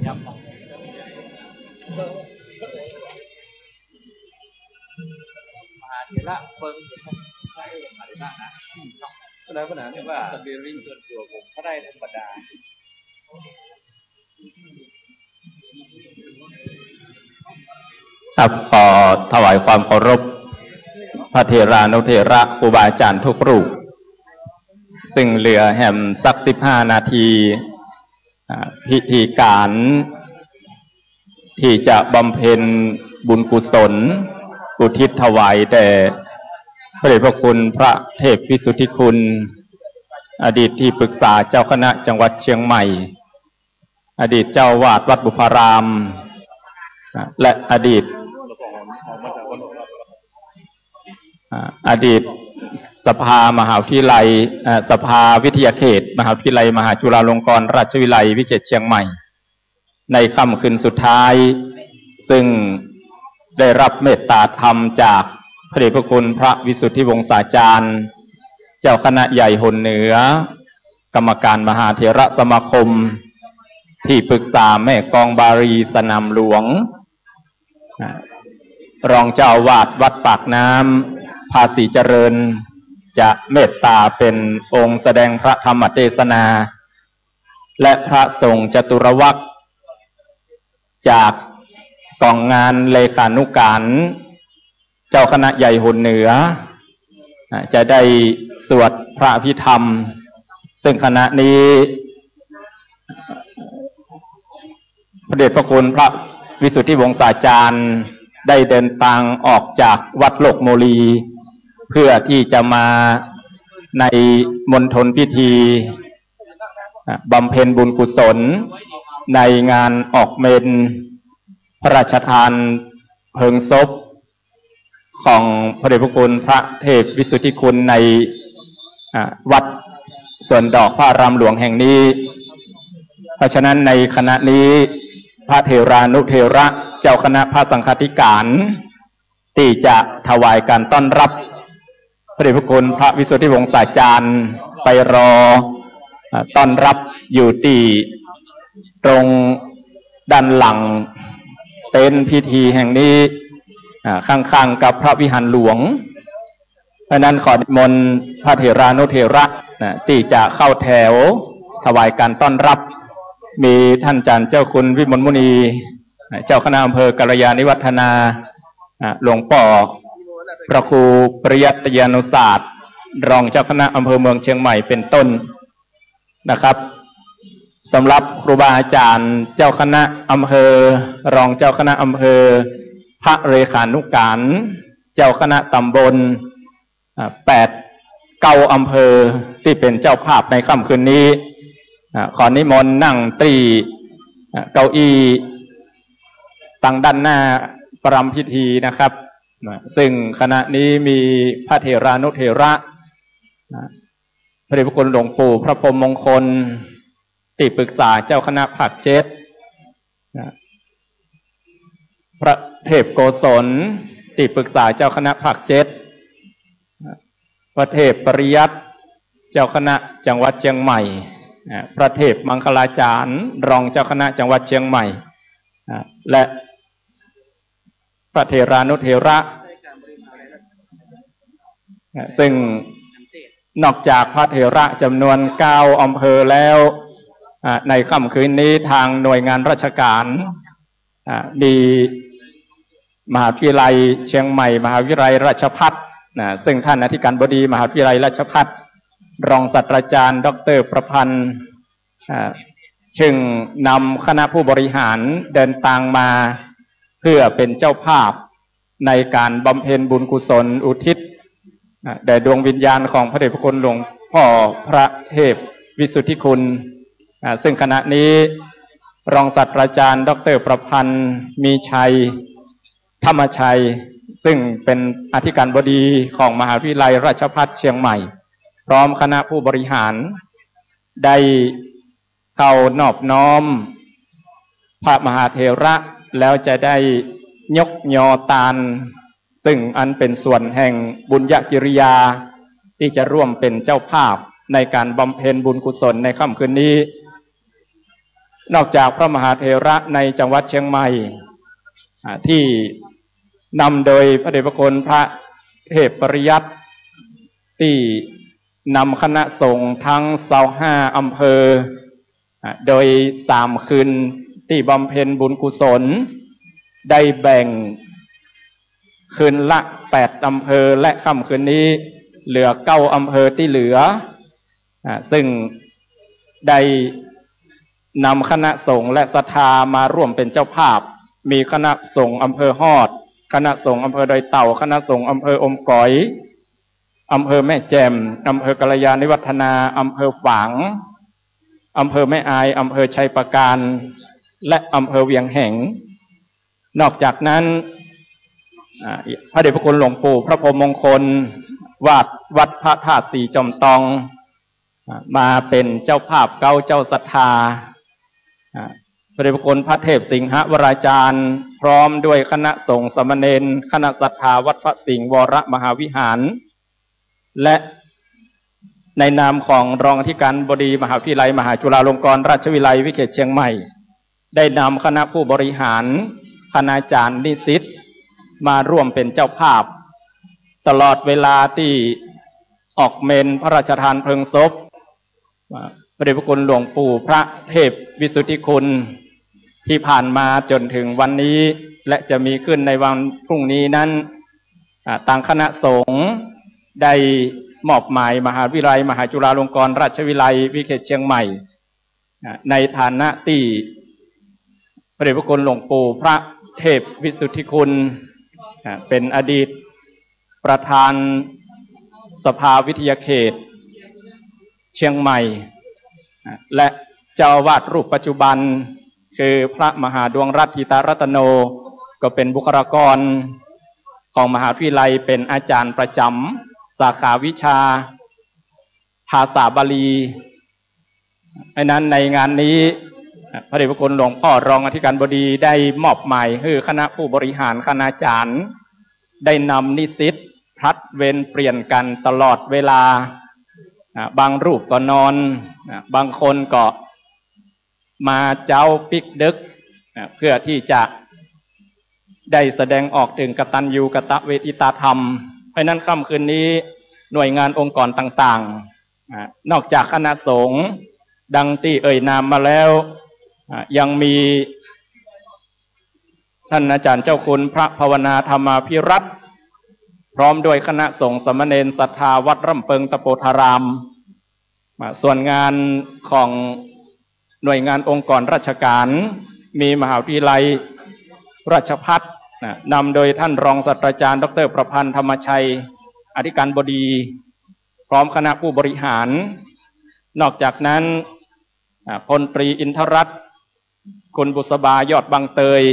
จับของมหาเถระเฟิงใช่มหาเถระนะก็ได้ปัญหาที่ว่าเรียนริ่งส่วนตัวผมก็ได้ธรรมดาครับขอถวายความเคารพพระเถรานุเถระครูบาอาจารย์ทุกรูปซึ่งเหลือแหมสัก15 นาทีพิธีการที่จะบำเพ็ญบุญกุศลอุทิศถวายแด่พระเดชพระคุณพระเทพวิสุทธิคุณอดีตที่ปรึกษาเจ้าคณะจังหวัดเชียงใหม่อดีตเจ้าวาดวัดบุพารามและอดีตสภามหาวิทยาลัยสภาวิทยาเขตมหาวิทยาลัยมหาจุฬาลงกรณราชวิทยาลัยวิเศษเชียงใหม่ในค่ำคืนสุดท้ายซึ่งได้รับเมตตาธรรมจากพระเดชพระคุณพระวิสุทธิวงศาจารย์เจ้าคณะใหญ่หนเหนือกรรมการมหาเถระสมาคมที่ปรึกษาแม่กองบารีสนามหลวงรองเจ้าอาวาสวัดปากน้ำภาษีเจริญจะเมตตาเป็นองค์แสดงพระธรรมเทศนาและพระสงฆ์จตุรวรรธจากกองงานเลขานุการเจ้าคณะใหญ่หนเหนือจะได้สวดพระอภิธรรมซึ่งคณะนี้พระเดชพระคุณพระวิสุทธิวงศาจารย์ได้เดินทางออกจากวัดโลกโมลีเพื่อที่จะมาในมณฑลพิธีบำเพ็ญบุญกุศลในงานออกเมนพระราชทานเพลิงศพของพระเดชพระคุณพระเทพวิสุทธิคุณในวัดสวนดอกพระอารามหลวงแห่งนี้เพราะฉะนั้นในคณะนี้พระเถรานุเถระเจ้าคณะพระสังฆาธิการที่จะถวายการต้อนรับพระเดชพระคุณพระวิสุทธิวงศาจารย์ไปรอต้อนรับอยู่ที่ตรงด้านหลังเป็นพิธีแห่งนี้ข้างๆกับพระวิหารหลวงเพราะนั้นขอนิมนต์พระเถรานุเถระที่จะเข้าแถวถวายการต้อนรับมีท่านอาจารย์เจ้าคุณวิมลมุนีเจ้าคณะอำเภอกัลยาณิวัฒนาหลวงพ่อพระครูปริยัติยานุศาสตร์รองเจ้าคณะอำเภอเมืองเชียงใหม่เป็นต้นนะครับสำหรับครูบาอาจารย์เจ้าคณะอำเภอรองเจ้าคณะอำเภอพระเลขานุการเจ้าคณะตำบล9 อำเภอที่เป็นเจ้าภาพในค่ำคืนนี้ขอนิมนต์นั่งตีเก้าอี้ตั้งด้านหน้าประรำพิธีนะครับซึ่งคณะนี้มีพระเถรานุเถระพระเดชพระคุณหลวงปู่พระพรหมมงคลที่ปรึกษาเจ้าคณะภาค7พระเทพโกศลที่ปรึกษาเจ้าคณะภาค7พระเทพปริยัติเจ้าคณะจังหวัดเชียงใหม่พระเทพมังคลาจารย์รองเจ้าคณะจังหวัดเชียงใหม่และพระเถรานุเถระซึ่งนอกจากพระเถระจำนวน9 อำเภอแล้วในค่ำคืนนี้ทางหน่วยงานราชการมีมหาวิทยาลัยเชียงใหม่มหาวิทยาลัยราชภัฏซึ่งท่านอธิการบดีมหาวิทยาลัยราชภัฏรองศาสตราจารย์ดร.ประพันธ์ซึ่งนำคณะผู้บริหารเดินทางมาเพื่อเป็นเจ้าภาพในการบำเพ็ญบุญกุศลอุทิศแด่ดวงวิญญาณของพระเดชพระคุณหลวงพ่อพระเทพวิสุทธิคุณซึ่งคณะนี้รองศาสตราจารย์ดร.ประพันธ์มีชัยธรรมชัยซึ่งเป็นอธิการบดีของมหาวิทยาลัยราชภัฏเชียงใหม่พร้อมคณะผู้บริหารได้เข้านอบน้อมพระมหาเถระแล้วจะได้ยกยอตานซึ่งอันเป็นส่วนแห่งบุญญกิริยาที่จะร่วมเป็นเจ้าภาพในการบำเพ็ญบุญกุศลในค่ำคืนนี้นอกจากพระมหาเถระในจังหวัดเชียงใหม่ที่นำโดยพระเดชพระคุณพระเทพปริยัติที่นำคณะสงฆ์ทั้ง25อำเภอโดย3คืนที่บำเพ็ญบุญกุศลได้แบ่งคืนละ8อำเภอและค่ำคืนนี้เหลือ9อำเภอที่เหลือซึ่งได้นำคณะสงฆ์และศรัทธามาร่วมเป็นเจ้าภาพมีคณะสงฆ์อำเภอฮอดคณะสงฆ์อำเภอดอยเต่าคณะสงฆ์อำเภออมก๋อยอำเภอแม่แจ่มอำเภอกัลยาณิวัฒนาอำเภอฝางอำเภอแม่อายอำเภอชัยปราการและอำเภอเวียงแหงนอกจากนั้นพระเดชพระคุณหลวงปู่พระพรหมมงคลวัดพระธาตุสีจอมตองมาเป็นเจ้าภาพเก้าเจ้าศรัทธาพระเดชพระคุณพระเทพสิงหวราจารย์พร้อมด้วยคณะสงฆ์สามเณรคณะศรัทธาวัดพระสิงห์วรมหาวิหารและในนามของรองอธิการบดีมหาวิทยาลัยมหาจุฬาลงกรณราชวิทยาลัยวิเขตเชียงใหม่ได้นำคณะผู้บริหารคณาจารย์นิสิตมาร่วมเป็นเจ้าภาพตลอดเวลาที่ออกเมนพระราชทานเพลิงศพพระเดชพระคุณหลวงปู่พระเทพวิสุทธิคุณที่ผ่านมาจนถึงวันนี้และจะมีขึ้นในวันพรุ่งนี้นั้นทางคณะสงฆ์ได้มอบหมายมหาวิทยาลัยมหาจุฬาลงกรณราชวิทยาลัยวิเขตเชียงใหม่ในฐานะที่พระเดชพระคุณหลวงปู่พระเทพวิสุทธิคุณเป็นอดีตประธานสภาวิทยาเขตเชียงใหม่และเจ้าอาวาสรูปปัจจุบันคือพระมหาดวงรัตน์ธิตารัตโนก็เป็นบุคลากรของมหาวิทยาลัยเป็นอาจารย์ประจำสาขาวิชาภาษาบาลีดังนั้นในงานนี้พระเดชพระคุณหลวงพ่อรองอธิการบดีได้มอบหมายให้คณะผู้บริหารคณาจารย์ได้นำนิสิตพลัดเวรเปลี่ยนกันตลอดเวลาบางรูปก็นอนบางคนก็มาเจ้าปิกดึกเพื่อที่จะได้แสดงออกถึงกตัญญูกตเวทิตาธรรมเพราะนั้นค่ำคืนนี้หน่วยงานองค์กรต่างๆนอกจากคณะสงฆ์ดังที่เอ่ยนามมาแล้วยังมีท่านอาจารย์เจ้าคุณพระภาวนาธรรมาภิรัตน์พร้อมด้วยคณะสงฆ์สามเณรศรัทธาวัดร่ำเปิงตะโปธารามส่วนงานของหน่วยงานองค์กรราชการมีมหาวิทยาลัยราชภัฏนำโดยท่านรองศาสตราจารย์ดร.ประพันธ์ธรรมชัยอธิการบดีพร้อมคณะผู้บริหารนอกจากนั้นพลตรีอินทรัตน์คุณบุษบายอดบางเตย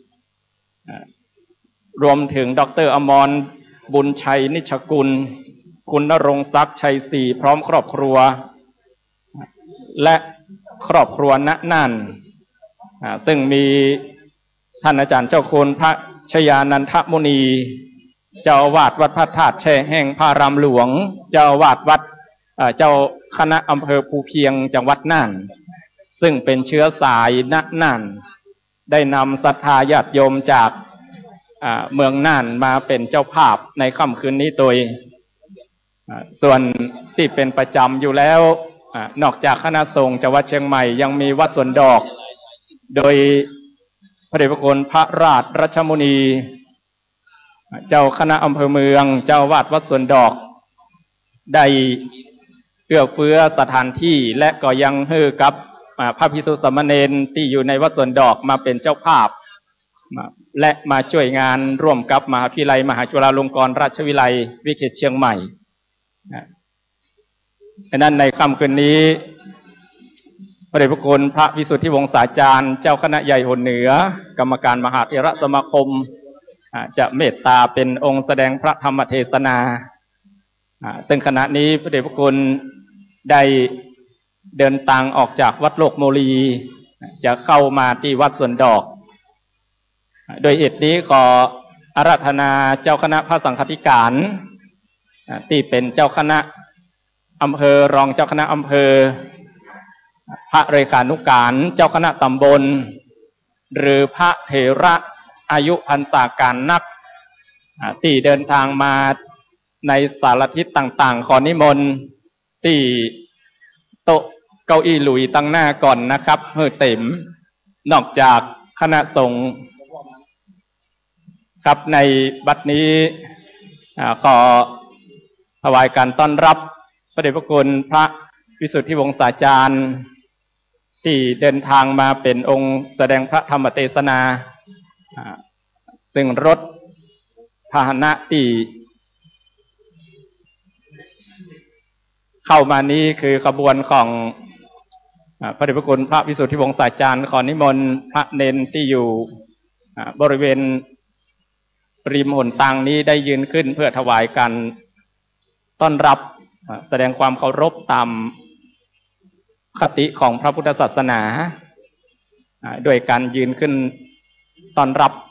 รวมถึงดร.อมรบุญชัยนิชกุลคุณณรงค์ศักดิ์ชัยศรีพร้อมครอบครัวและครอบครัวณน่านซึ่งมีท่านอาจารย์เจ้าคุณพระชยานันทมุนีเจ้าอาวาสวัดพระธาตุแช่แห้งพารามหลวงเจ้าอาวาสวัดเจ้าคณะอำเภอภูเพียงจังหวัดน่านซึ่งเป็นเชื้อสายณน่านได้นำศรัทธาญาติโยมจากเมืองน่านมาเป็นเจ้าภาพในค่ำคืนนี้โดยส่วนที่เป็นประจำอยู่แล้วนอกจากคณะสงฆ์จังหวัดเชียงใหม่ยังมีวัดสวนดอกโดยพระเดชพระคุณพระราชรัชมุนีเจ้าคณะอำเภอเมืองเจ้าวาดวัดสวนดอกได้เอื้อเฟื้อสถานที่และก็ยังให้กับพระภิกษุสามเณรที่อยู่ในวัดสวนดอกมาเป็นเจ้าภาพและมาช่วยงานร่วมกับมหาวิทยาลัยมหาจุฬาลงกรณราชวิทยาลัยวิเขตเชียงใหม่ดังนั้นในค่ำคืนนี้พระเดชพระคุณพระวิสุทธิวงศาจารย์เจ้าคณะใหญ่หนเหนือกรรมการมหาเถรสมาคมจะเมตตาเป็นองค์แสดงพระธรรมเทศนาซึ่งขณะนี้พระเดชพระคุณได้เดินทางออกจากวัดโลกโมลีจะเข้ามาที่วัดสวนดอกโดยเหตุนี้ขออาราธนาเจ้าคณะพระสังฆธิการที่เป็นเจ้าคณะอำเภอรองเจ้าคณะอำเภอพระเลขานุการเจ้าคณะตำบลหรือพระเถระอายุพรรษาการนักที่เดินทางมาในสารทิศต่างๆขอนิมนต์ที่โต๊ะเก้าอี้หลุยตั้งหน้าก่อนนะครับเพื่อเต็มนอกจากคณะสงฆ์ครับในบัดนี้ขอถวายการต้อนรับพระเดชพระคุณพระวิสุทธิวงศาจารย์ที่เดินทางมาเป็นองค์แสดงพระธรรมเทศนาซึ่งรถพาหนะที่เข้ามานี้คือขบวนของพระเดชพระคุณพระวิสุทธิวงศาจารย์ขอนิมนต์พระเนนที่อยู่บริเวณริมหนทางนี้ได้ยืนขึ้นเพื่อถวายการต้อนรับแสดงความเคารพตามคติของพระพุทธศาสนาด้วยการยืนขึ้นต้อนรับ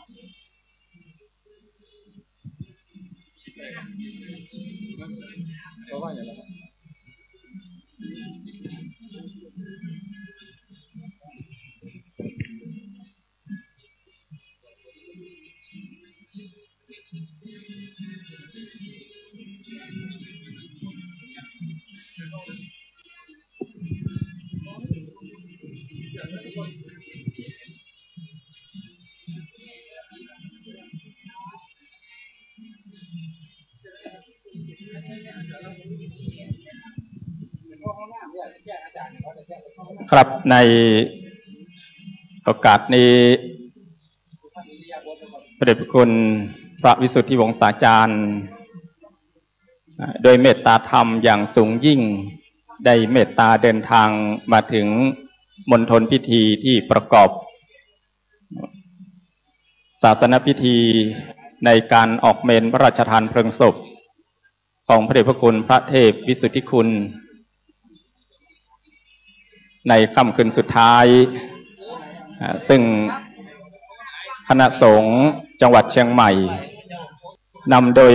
ครับในโอกาสนี้พระเดชพระคุณพระวิสุทธิวงศาจารย์โดยเมตตาธรรมอย่างสูงยิ่งได้เมตตาเดินทางมาถึงมณฑลพิธีที่ประกอบศาสนพิธีในการออกเมนพระราชทานเพลิงศพของพระเดชพระคุณพระเทพวิสุทธิคุณในค่ำคืนสุดท้ายซึ่งคณะสงฆ์จังหวัดเชียงใหม่นำโดย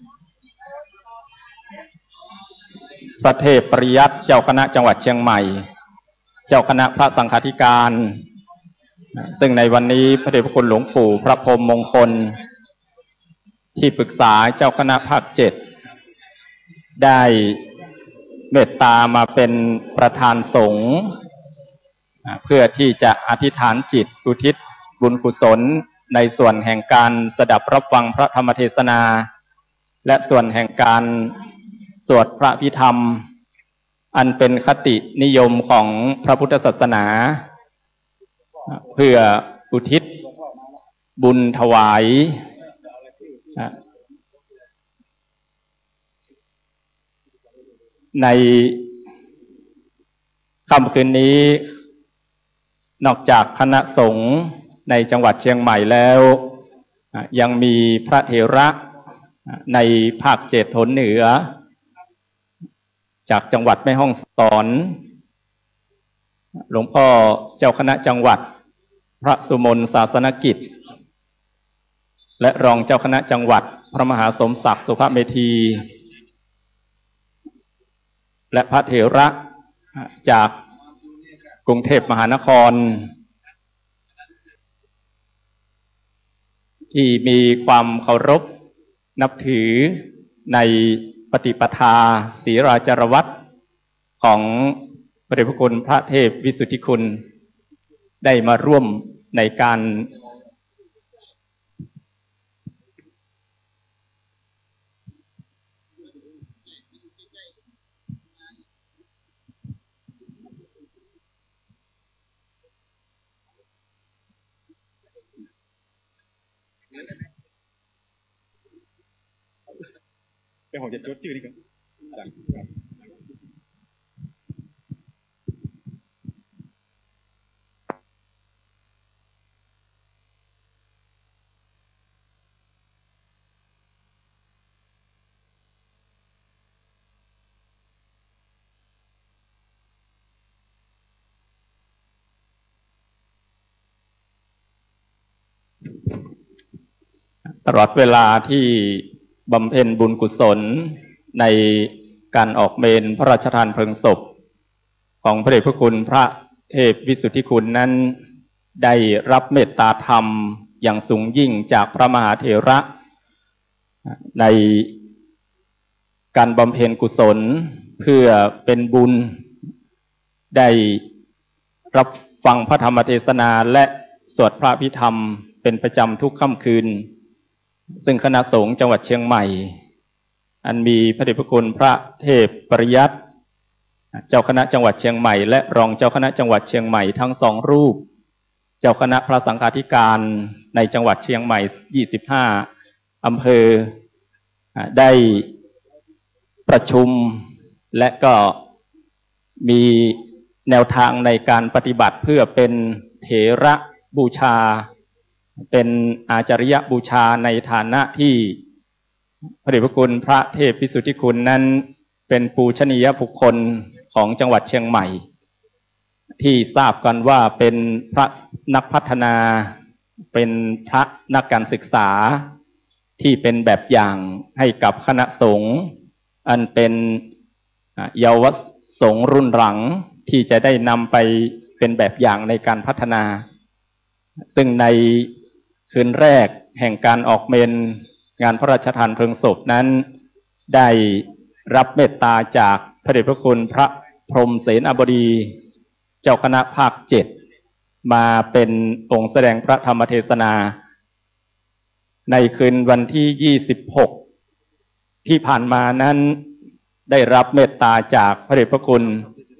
พระเทพปริยัติเจ้าคณะจังหวัดเชียงใหม่เจ้าคณะพระสังฆาธิการซึ่งในวันนี้พระเดชพระคุณหลวงปู่พระพรหมมงคลที่ปรึกษาเจ้าคณะภาค7ได้เมตตามาเป็นประธานสงฆ์เพื่อที่จะอธิษฐานจิตอุทิศบุญกุศลในส่วนแห่งการสดับรับฟังพระธรรมเทศนาและส่วนแห่งการสวดพระพิธรรมอันเป็นคตินิยมของพระพุทธศาสนาเพื่ออุทิศบุญถวายในค่ำคืนนี้นอกจากคณะสงฆ์ในจังหวัดเชียงใหม่แล้วยังมีพระเถระในภาค7 หนเหนือจากจังหวัดแม่ฮ่องสอนหลวงพ่อเจ้าคณะจังหวัดพระสุมนศาสนกิจและรองเจ้าคณะจังหวัดพระมหาสมศักดิ์สุภเมธีและพระเถระจากกรุงเทพมหานครที่มีความเคารพนับถือในปฏิปทาศรีราชารวัตรของพระเดชพระคุณพระเทพวิสุทธิคุณได้มาร่วมในการเป็นของจะจดชื่อนี่ครับตลอดเวลาที่บำเพ็ญบุญกุศลในการออกเมนพระราชทานเพลิงศพของพระเดชพระคุณพระเทพวิสุทธิคุณนั้นได้รับเมตตาธรรมอย่างสูงยิ่งจากพระมหาเถระในการบำเพ็ญกุศลเพื่อเป็นบุญได้รับฟังพระธรรมเทศนาและสวดพระพิธรรมเป็นประจำทุกค่ำคืนซึ่งคณะสงฆ์จังหวัดเชียงใหม่อันมีพระเดชพระคุณพระเทพปริยัติเจ้าคณะจังหวัดเชียงใหม่และรองเจ้าคณะจังหวัดเชียงใหม่ทั้งสองรูปเจ้าคณะพระสังฆาธิการในจังหวัดเชียงใหม่25อำเภอได้ประชุมและก็มีแนวทางในการปฏิบัติเพื่อเป็นเถระบูชาเป็นอาจาริยบูชาในฐานะที่พระเดชพระคุณพระเทพวิสุทธิคุณนั้นเป็นปูชนียบุคคลของจังหวัดเชียงใหม่ที่ทราบกันว่าเป็นพระนักพัฒนาเป็นพระนักการศึกษาที่เป็นแบบอย่างให้กับคณะสงฆ์อันเป็นเยาวสงฆ์รุ่นหลังที่จะได้นำไปเป็นแบบอย่างในการพัฒนาซึ่งในคืนแรกแห่งการออกเมนงานพระราชทานเพลิงศพนั้นได้รับเมตตาจากพระเดชพระคุณพระพรหมเสนาบดีเจ้าคณะภาค7มาเป็นองค์แสดงพระธรรมเทศนาในคืนวันที่26ที่ผ่านมานั้นได้รับเมตตาจากพระเดชพระคุณ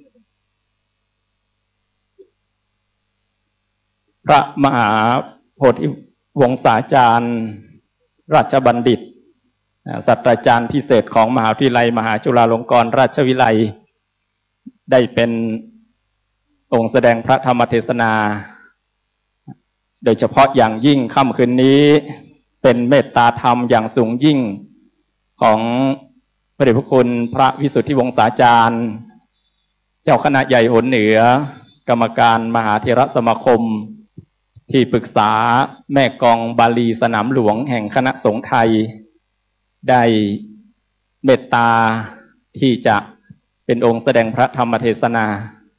พระมหาโพธิวงศาจารย์ราชบัณฑิตศาสตราจารย์พิเศษของมหาวิทยาลัยมหาจุฬาลงกรณราชวิทยาลัยได้เป็นองค์แสดงพระธรรมเทศนาโดยเฉพาะอย่างยิ่งค่ำคืนนี้เป็นเมตตาธรรมอย่างสูงยิ่งของพระเดชพระคุณพระวิสุทธิวงศาจารย์เจ้าคณะใหญ่หนเหนือกรรมการมหาเถรสมาคมที่ปรึกษาแม่กองบาลีสนามหลวงแห่งคณะสงฆ์ไทยได้เมตตาที่จะเป็นองค์แสดงพระธรรมเทศนา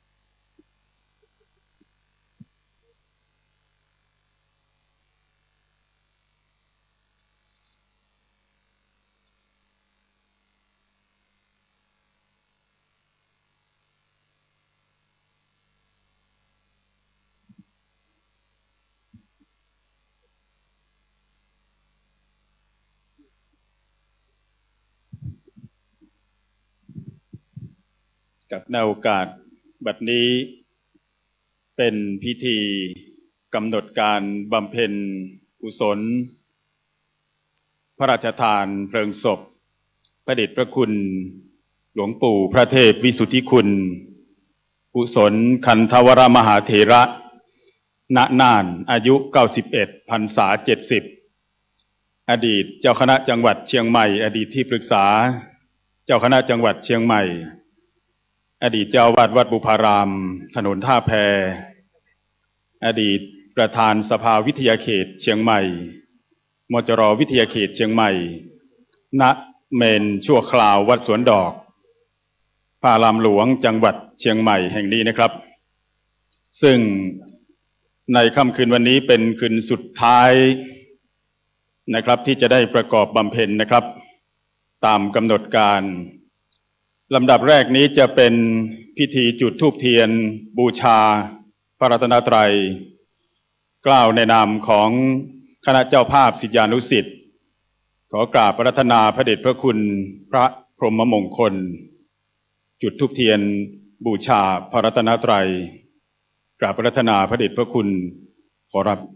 กับในโอกาสบัดนี้เป็นพิธีกำหนดการบำเพ็ญกุศลพระราชทานเพลิงศพพระเดชพระคุณหลวงปู่พระเทพวิสุทธิคุณกุศลคันธวรมหาเถระณน่านอายุ91พรรษา70อดีตเจ้าคณะจังหวัดเชียงใหม่อดีตที่ปรึกษาเจ้าคณะจังหวัดเชียงใหม่อดีตเจ้าวาดวัดบุพารามถนนท่าแพอดีตประธานสภาวิทยาเขตเชียงใหม่มจร.วิทยาเขตเชียงใหม่ณเมนชั่วคราววัดสวนดอกพระอารามหลวงจังหวัดเชียงใหม่แห่งนี้นะครับซึ่งในค่ำคืนวันนี้เป็นคืนสุดท้ายนะครับที่จะได้ประกอบบำเพ็ญนะครับตามกำหนดการลำดับแรกนี้จะเป็นพิธีจุดธูปเทียนบูชาพระรัตนตรัยกล่าวในนามของคณะเจ้าภาพศิษยานุศิษย์ขอกราบอาราธนาพระเดชพระคุณพระพรหมมงคลจุดธูปเทียนบูชาพระรัตนตรัยกราบอาราธนาพระเดชพระคุณขอรับ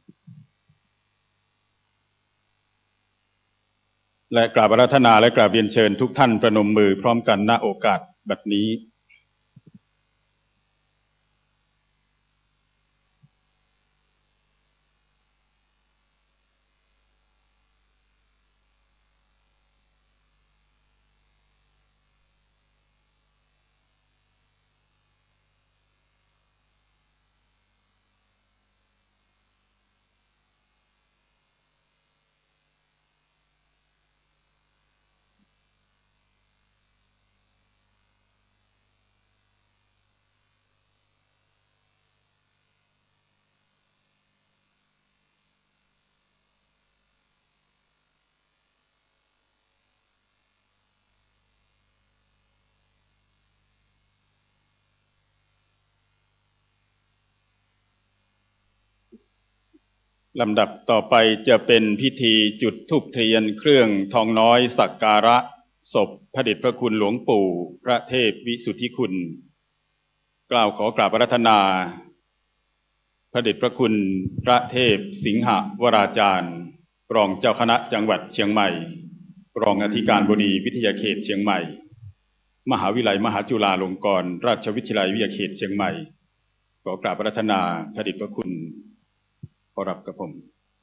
และกราบอาราธนาและกราบเรียนเชิญทุกท่านประนมมือพร้อมกันณโอกาสบัดนี้ลำดับต่อไปจะเป็นพิธีจุดธูปเทียนเครื่องทองน้อยสักการะศพพระเดชพระคุณหลวงปู่พระเทพวิสุทธิคุณกล่าวขอกราบอาราธนาพระเดชพระคุณพระเทพสิงหวราจารย์รองเจ้าคณะจังหวัดเชียงใหม่รองอธิการบดีวิทยาเขตเชียงใหม่มหาวิทยาลัยมหาจุฬาลงกรณราชวิทยาลัยวิทยาเขตเชียงใหม่ขอกราบอาราธนาพระเดชพระคุณขอรับกับผม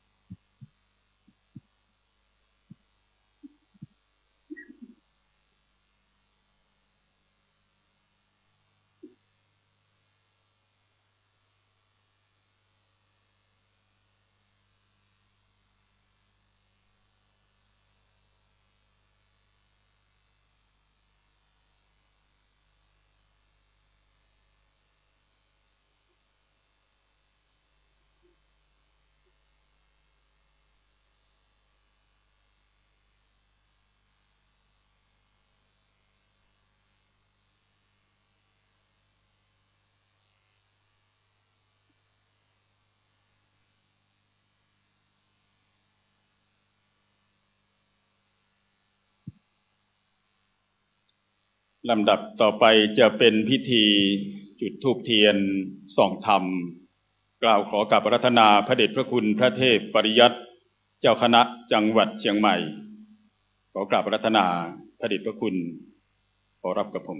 ลำดับต่อไปจะเป็นพิธีจุดธูปเทียนส่องธรรมกล่าวขอกราบอาราธนาพระเดชพระคุณพระเทพปริยัติเจ้าคณะจังหวัดเชียงใหม่ขอกราบอาราธนาพระเดชพระคุณขอรับกับผม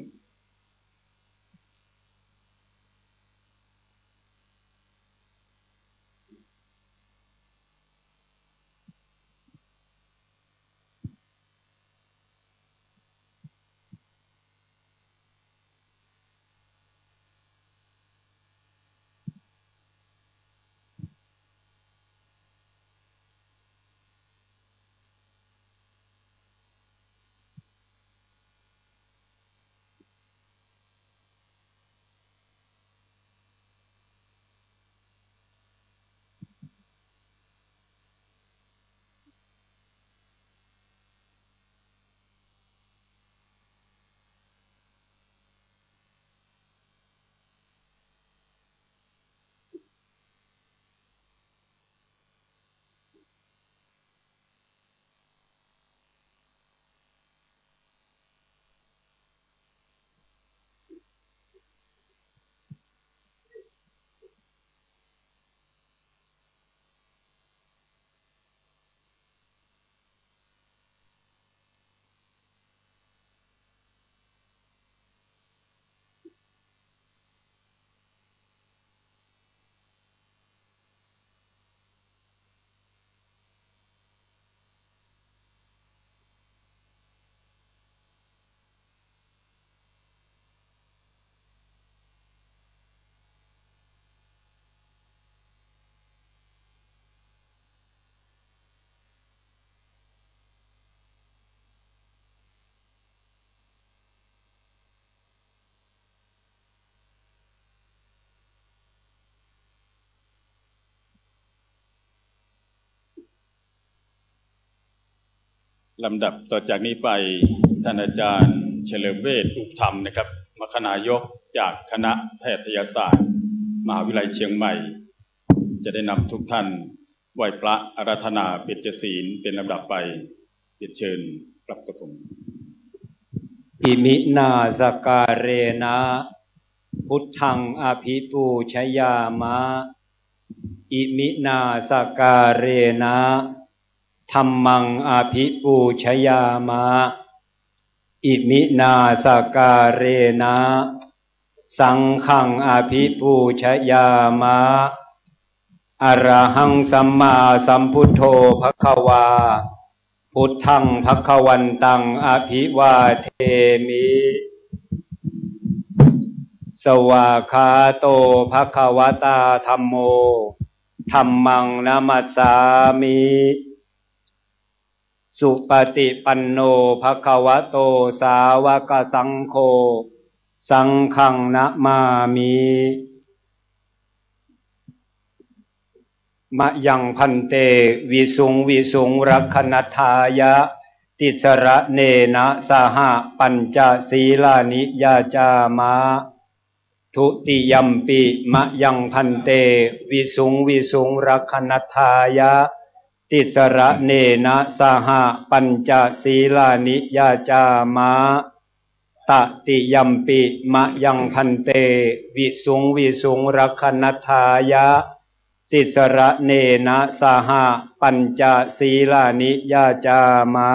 ลำดับต่อจากนี้ไปท่านอาจารย์เฉลิมเวชอุปธรรมนะครับมคณายกจากคณะแพทยศาสตร์มหาวิทยาลัยเชียงใหม่จะได้นำทุกท่านไหว้พระอาราธนาเบญจศีลเป็นลำดับไปเรียนเชิญกลับกับผมอิมินาสการเรนะพุทธังอภิปูชยามะอิมินาสการเรนะธัมมังอภิปูชยามะอิมินาสการเรนะสังฆังอภิปูชยามะอะระหังสัมมาสัมพุทโธภควาพุทธังภควันตังอภิวาเทมิสวากขาโตภควตาธัมโมธัมมังนะมัสสามิสุปฏิปันโนภควโตสาวกสังโฆสังฆังนะมามิมะยังพันเตวิสุงรักขณทายะติสระเนนะสหปัญจศีลานิยาจามะทุติยัมปิมะยังพันเตวิสุงวิสุงรักขณทายะติสระเนนะสหปัญจศีลานิยาจามะตติยัมปิมะยังพันเตวิสุงวิสุงรักขณทายะติสระเนนะสหปัญจศีลานิยาจามะ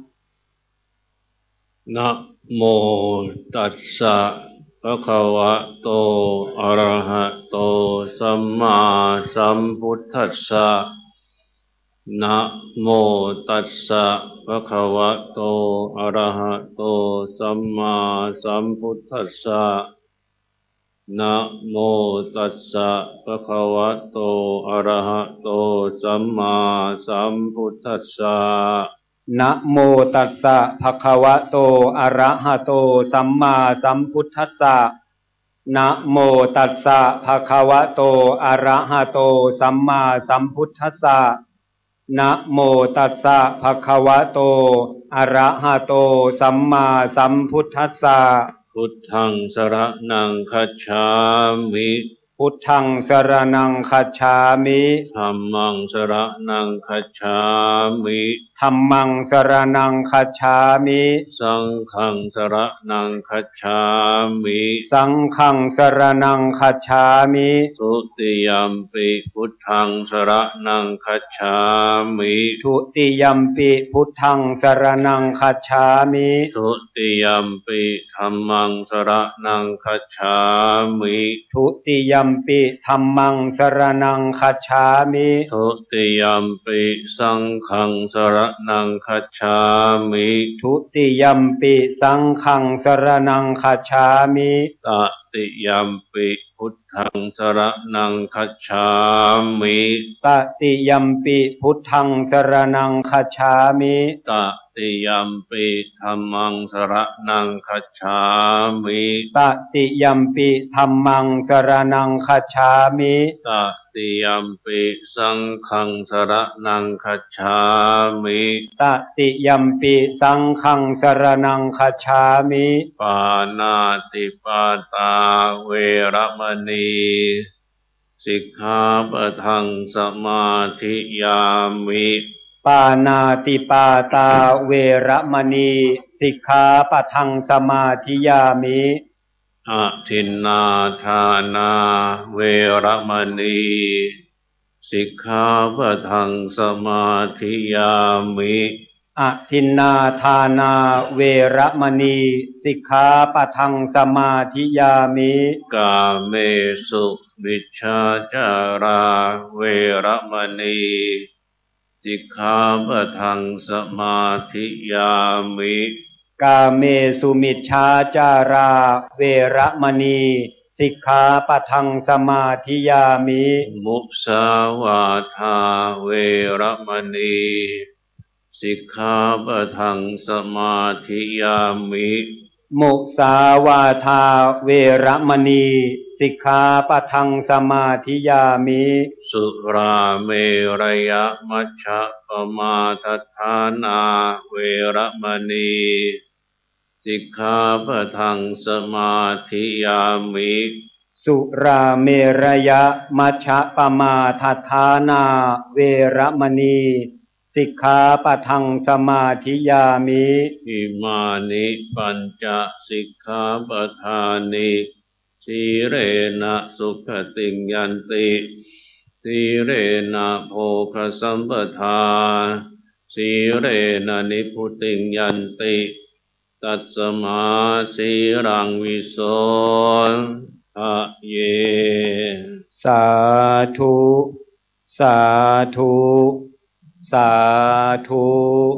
นะโมตัสสะภะคะวะโตอะระหะโตสัมมาสัมพุทธัสสะนะโมตัสสะภะคะวะโตอะระหะโตสัมมาสัมพุทธัสสะนะโมตัสสะภะคะวะโตอะระหะโตสัมมาสัมพุทธัสสะนะโมตัสสะภะคะวะโตอะระหะโตสัมมาสัมพุทธัสสะนะโมตัสสะภะคะวะโตอะระหะโตสัมมาสัมพุทธัสสะนะโมตัสสะภะคะวะโตอะระหะโตสัมมาสัมพุทธัสสะพุทธังสรณังคัจฉามิพุทธังสรณังคัจฉามิธัมมังสรณังคัจฉามิธัมมังสรณังคัจฉามิสังฆังสรณังคัจฉามิสังฆังสรณังคัจฉามิทุติยัมปิพุทธังสรณังคัจฉามิทุติยัมปิพุทธังสรณังคัจฉามิทุติยัมปิธัมมังสรณังคัจฉามิทุติยัมปิธัมมังสรณังคัจฉามิทุติยัมปิสังฆังสรณังคัจฉามิทุติยัมปิสังฆังสรณังคัจฉามิตติยัมปิพุทธังสรณังคัจฉามิตติยัมปิพุทธังสรณังคัจฉามิตติยัมปิธัมมังสรณังคัจฉามิตติยัมปิธัมมังสรณังคัจฉามิตติยัมปิสังฆังสรณังคัจฉามิตติยัมปิสังฆังสรณังคัจฉามิปานาติปาตาเวระมณีสิกขาปะทังสมาธิยามิปานาติปาตาเวระมณีสิกขาปะทังสมาธิยามิอะทินนาทานาเวระมณีสิกขาปะทังสมาธิยามิอะทินนาทานาเวระมณีสิกขาปะทังสมาธิยามิกาเมสุมิจฉาจาราเวระมณีสิกขาปะทังสมาธิยามิกาเมสุมิจฉาจาราเวระมณีสิกขาปะทังสมาธิยามิมุสาวาทาเวระมณีสิกขาปะทังสมาธิยามิมุสาวาทาเวระมณีสิกขาปะทังสมาธิยามิสุราเมรยมัชฌะปมาทัฏฐานาเวระมณีสิกขาปะทังสมาธิยามิสุราเมรยมัชฌะปมาทัฏฐานาเวระมณีสิกขาปะทังสมาธิยามิอิมานิปัญจสิกขาปทานิสีเรนะสุขติยันติสีเรนะโภคสัมปทาสีเรนะนิพุติยันติตัสมาสีรังวิโสทะเยสาธุสาธุสาธุ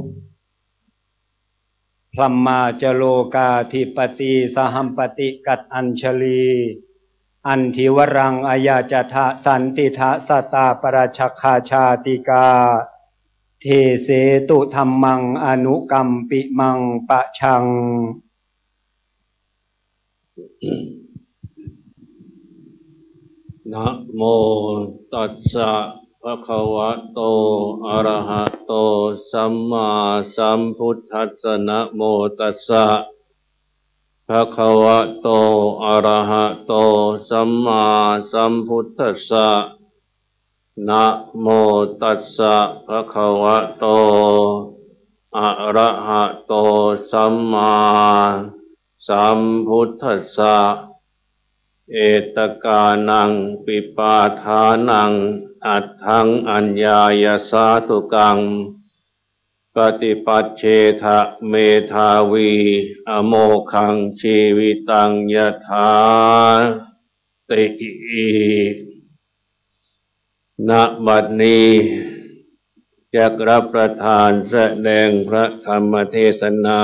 พรหมาจโลกาธิปติสหัมปติกัตอัญชลีอันทิวรังอายาจทะสันติทะสตาปราชคาชาติกาเทเสตุธัมมังอนุกัมปิมังปะชังนะโมตัสสะภะคะวะโตอะระหะโตสัมมาสัมพุทธัสสะนะโมตัสสะภะคะวะโตอะระหะโตสัมมาสัมพุทธัสสะนะโมตัสสะภะคะวะโตอะระหะโตสัมมาสัมพุทธัสสะเอตกานังปิปาทานังอัตถังอัญญายสาธุกังปฏิปัจเชทะเมธาวีอโมคังชีวิตังยถาติณบัดนี้จักรับประทานแสดงพระธรรมเทศนา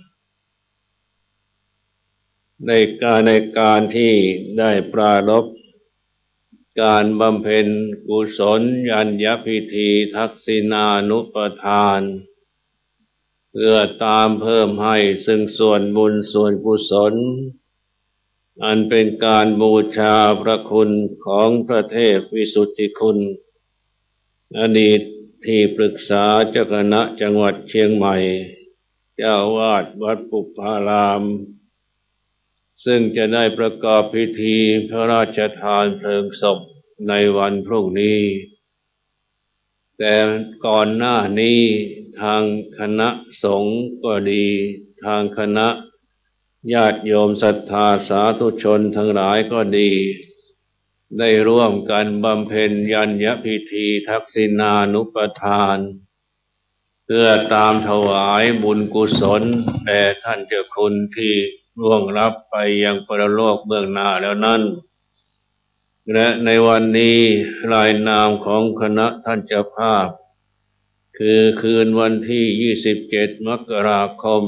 ในการที่ได้ปรารภการบำเพ็ญกุศลยัญญพิธีทักษิณานุปทานเพื่อตามเพิ่มให้ซึ่งส่วนบุญส่วนกุศลอันเป็นการบูชาพระคุณของพระเทพวิสุทธิคุณอดีตที่ปรึกษาเจ้าคณะจังหวัดเชียงใหม่เจ้าวาดวัดปุพพารามซึ่งจะได้ประกอบพิธีพระราชทานเพลิงศพในวันพรุ่งนี้แต่ก่อนหน้านี้ทางคณะสงฆ์ก็ดีทางคณะญาติโยมศรัทธาสาธุชนทั้งหลายก็ดีได้ร่วมกันบำเพ็ญยัญญพิธีทักษิณานุปทานเพื่อตามถวายบุญกุศลแด่ท่านเจ้าคุณที่ล่วงลับไปยังปรโลกเบื้องหน้าแล้วนั้นและในวันนี้รายนามของคณะท่านเจ้าภาพคือคืนวันที่27 มกราคม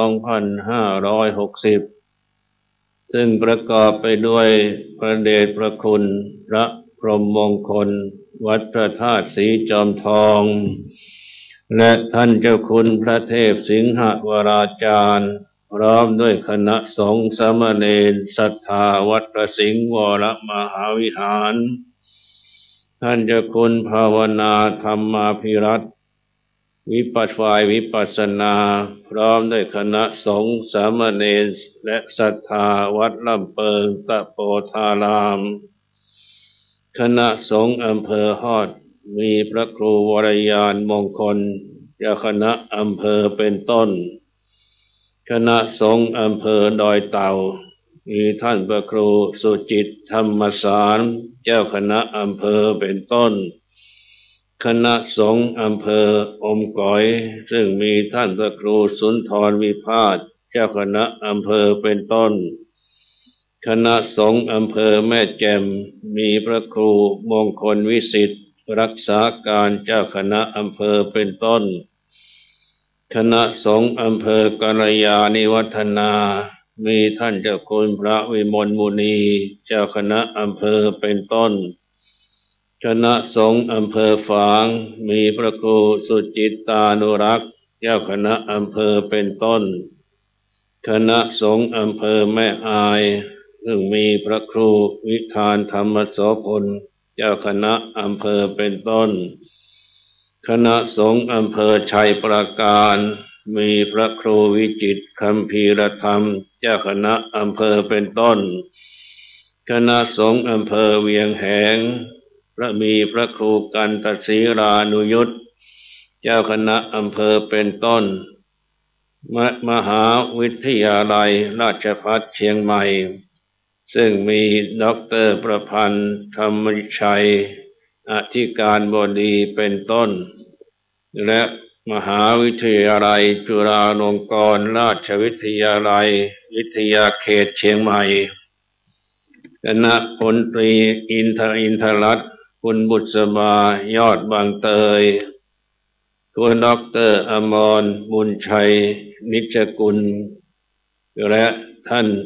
2560ซึ่งประกอบไปด้วยพระเดชพระคุณพระพรหมมงคลวัดพระธาตุศรีจอมทองและท่านเจ้าคุณพระเทพสิงหวราจารย์พร้อมด้วยคณะสงฆ์สามเณรศรัทธาวัดพระสิงห์วรมหาวิหารท่านเจ้าคุณภาวนาธรรมาภิรัตน์ฝ่ายวิปัสสนาพร้อมด้วยคณะสงฆ์สามเณรและศรัทธาวัดลำเปิงตะโปธารามคณะสงฆ์อำเภอฮอดมีพระครูวรยานมงคลเจ้าคณะอำเภอเป็นต้นคณะสงฆ์อำเภอดอยเต่ามีท่านพระครูสุจิตธรรมสารเจ้าคณะอำเภอเป็นต้นคณะสงฆ์อำเภออมก๋อยซึ่งมีท่านพระครูสุนทรวิพาสเจ้าคณะอำเภอเป็นต้นคณะสงฆ์อำเภอแม่แจ่มมีพระครูมงคลวิสิทธิ์รักษาการเจ้าคณะอำเภอเป็นต้นคณะสงฆ์อำเภอกัลยาณิวัฒนามีท่านเจ้าคุณพระวิมลมุนีเจ้าคณะอำเภอเป็นต้นคณะสงฆ์อำเภอฝางมีพระครูสุจิตตานุรักษ์เจ้าคณะอำเภอเป็นต้นคณะสงฆ์อำเภอแม่อายซึ่งมีพระครูวิธานธรรมโสพลเจ้าคณะอำเภอเป็นต้นคณะสงฆ์อำเภอชัยปราการมีพระครูวิจิตรคัมภีรธรรมเจ้าคณะอำเภอเป็นต้นคณะสงฆ์อำเภอเวียงแหงมีพระครูกันตศีรานุยุตเจ้าคณะอำเภอเป็นต้นมหาวิทยาลัยราชภัฏเชียงใหม่ซึ่งมีด็อกเตอร์ประพันธ์ธรรมชัยอธิการบดีเป็นต้นและมหาวิทยาลัยจุฬาลงกรณราชวิทยาลัยวิทยาเขตเชียงใหม่คณะพลตรีอินทรัตน์คุณบุษบายอดบางเตยคุณด็อกเตอร์อมรบุญชัยนิจกุลและท่าน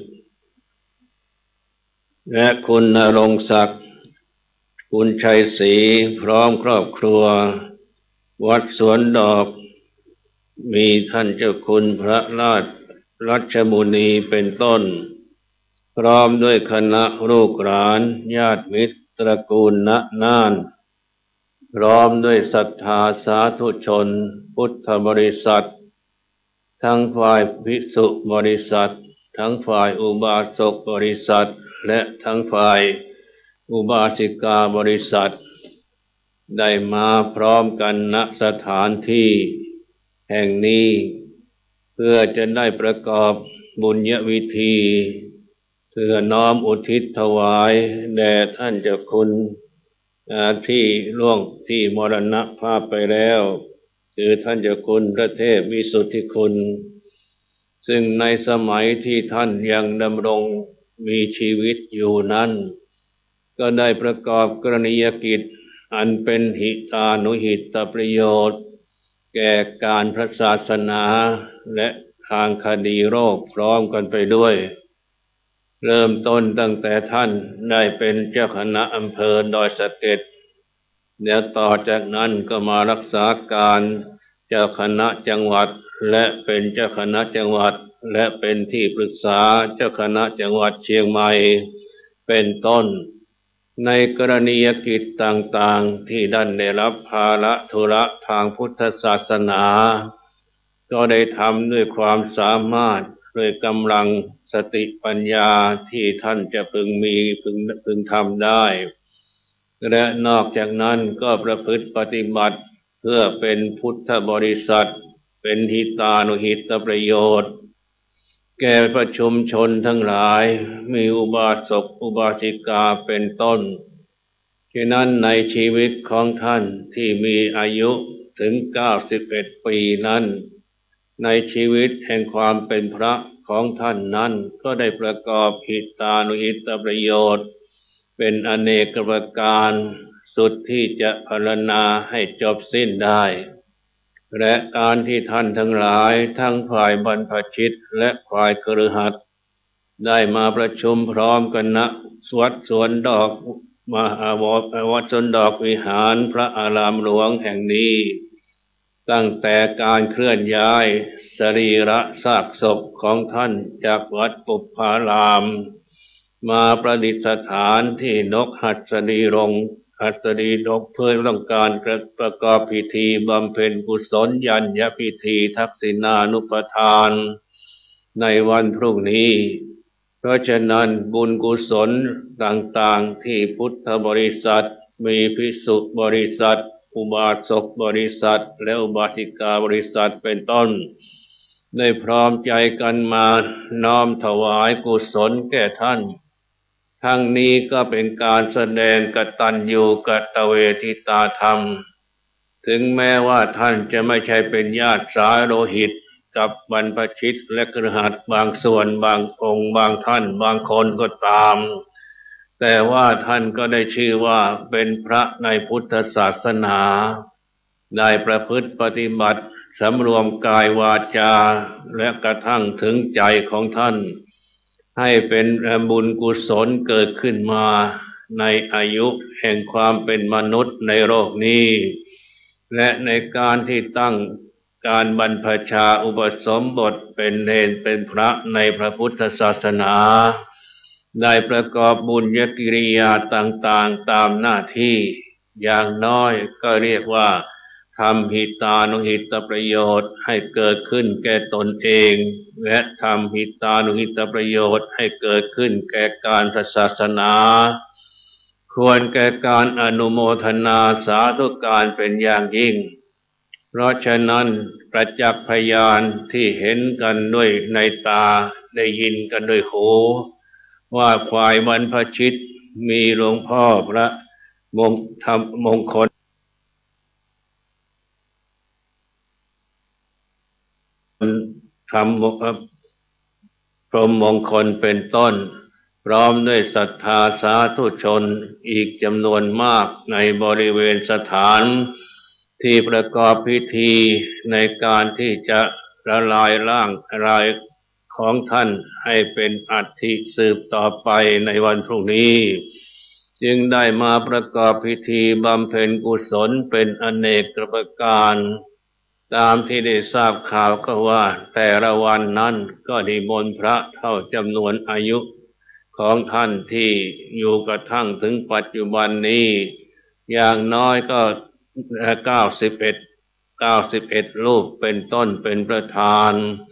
และคุณณรงค์ศักดิ์คุณชัยศรีพร้อมครอบครัววัดสวนดอกมีท่านเจ้าคุณพระราชรัชมุนีเป็นต้นพร้อมด้วยคณะลูกหลานญาติมิตรตระกูลณน่านพร้อมด้วยศรัทธาสาธุชนพุทธบริษัททั้งฝ่ายภิกษุบริษัททั้งฝ่ายอุบาสกบริษัทและทั้งฝ่ายอุบาสิกาบริษัทได้มาพร้อมกันณสถานที่แห่งนี้เพื่อจะได้ประกอบบุญญวิธีเพื่อน้อมอุทิศถวายแด่ท่านเจ้าคุณที่ล่วงที่มรณภาพไปแล้วคือท่านเจ้าคุณพระเทพวิสุทธิคุณซึ่งในสมัยที่ท่านยังดำรงมีชีวิตอยู่นั้นก็ได้ประกอบกรณียกิจอันเป็นหิตานุหิตประโยชน์แก่การพระศาสนาและทางคดีโรคพร้อมกันไปด้วยเริ่มต้นตั้งแต่ท่านได้เป็นเจ้าคณะอำเภอดอยสะเก็ดแล้วต่อจากนั้นก็มารักษาการเจ้าคณะจังหวัดและเป็นเจ้าคณะจังหวัดและเป็นที่ปรึกษาเจ้าคณะจังหวัดเชียงใหม่เป็นต้นในกรณียกิจต่างๆที่ท่านได้รับภาระธุระทางพุทธศาสนาก็ได้ทำด้วยความสามารถด้วยกำลังสติปัญญาที่ท่านจะพึงทำได้และนอกจากนั้นก็ประพฤติปฏิบัติเพื่อเป็นพุทธบริษัทเป็นหิตานุหิตประโยชน์แก่ประชุมชนทั้งหลายมีอุบาสกอุบาสิกาเป็นต้นฉะนั้นในชีวิตของท่านที่มีอายุถึง91 ปีนั้นในชีวิตแห่งความเป็นพระของท่านนั้นก็ได้ประกอบหิตานุหิตประโยชน์เป็นอเนกประการสุดที่จะพรรณนาให้จบสิ้นได้และการที่ท่านทั้งหลายทั้งฝ่ายบรรพชิตและฝ่ายคฤหัสถ์ได้มาประชุมพร้อมกันณวัดสวนดอกวัดสวนดอกวิหารพระอารามหลวงแห่งนี้ตั้งแต่การเคลื่อนย้ายสรีระซากศพของท่านจากวัดปุพพารามมาประดิษฐานที่นกหัสดีดกเพื่อต้องการประกอบพิธีบำเพ็ญกุศลยัญญพิธีทักษิณานุปทานในวันพรุ่งนี้เพราะฉะนั้นบุญกุศลต่างๆที่พุทธบริษัทมีภิกษุบริษัทอุบาสกบริษัทและอุบาสิกาบริษัทเป็นต้นได้พร้อมใจกันมาน้อมถวายกุศลแก่ท่านทั้งนี้ก็เป็นการแสดงกตัญญูกตเวทิตาธรรมถึงแม้ว่าท่านจะไม่ใช่เป็นญาติสายโลหิตกับบรรพชิตและคฤหัสถ์บางส่วนบางองค์บางท่านบางคนก็ตามแต่ว่าท่านก็ได้ชื่อว่าเป็นพระในพุทธศาสนาได้ประพฤติปฏิบัติสำรวมกายวาจาและกระทั่งถึงใจของท่านให้เป็นบุญกุศลเกิดขึ้นมาในอายุแห่งความเป็นมนุษย์ในโลกนี้และในการที่ตั้งการบรรพชาอุปสมบทเป็นเณรเป็นพระในพระพุทธศาสนาได้ประกอบบุญญกิริยาต่างๆตามหน้าที่อย่างน้อยก็เรียกว่าทำหิตานุหิตประโยชน์ให้เกิดขึ้นแก่ตนเองและทำหิตานุหิตประโยชน์ให้เกิดขึ้นแก่การพระศาสนาควรแก่การอนุโมทนาสาธุการเป็นอย่างยิ่งเพราะฉะนั้นประจักษ์พยานที่เห็นกันด้วยในตาได้ยินกันด้วยหูว่าฝ่ายบรรพชิตมีหลวงพ่อพระมงคลธรรมพรหมมงคลเป็นต้นพร้อมด้วยศรัทธาสาธุชนอีกจำนวนมากในบริเวณสถานที่ประกอบพิธีในการที่จะละลายร่างกายของท่านให้เป็นอัฐิสืบต่อไปในวันพรุ่งนี้จึงได้มาประกอบพิธีบำเพ็ญกุศลเป็นอเนกประการตามที่ได้ทราบข่าวก็ว่าแต่ละวันนั้นก็นิมนต์พระเท่าจำนวนอายุของท่านที่อยู่กระทั่งถึงปัจจุบันนี้อย่างน้อยก็91รูปเป็นต้นเป็นประธาน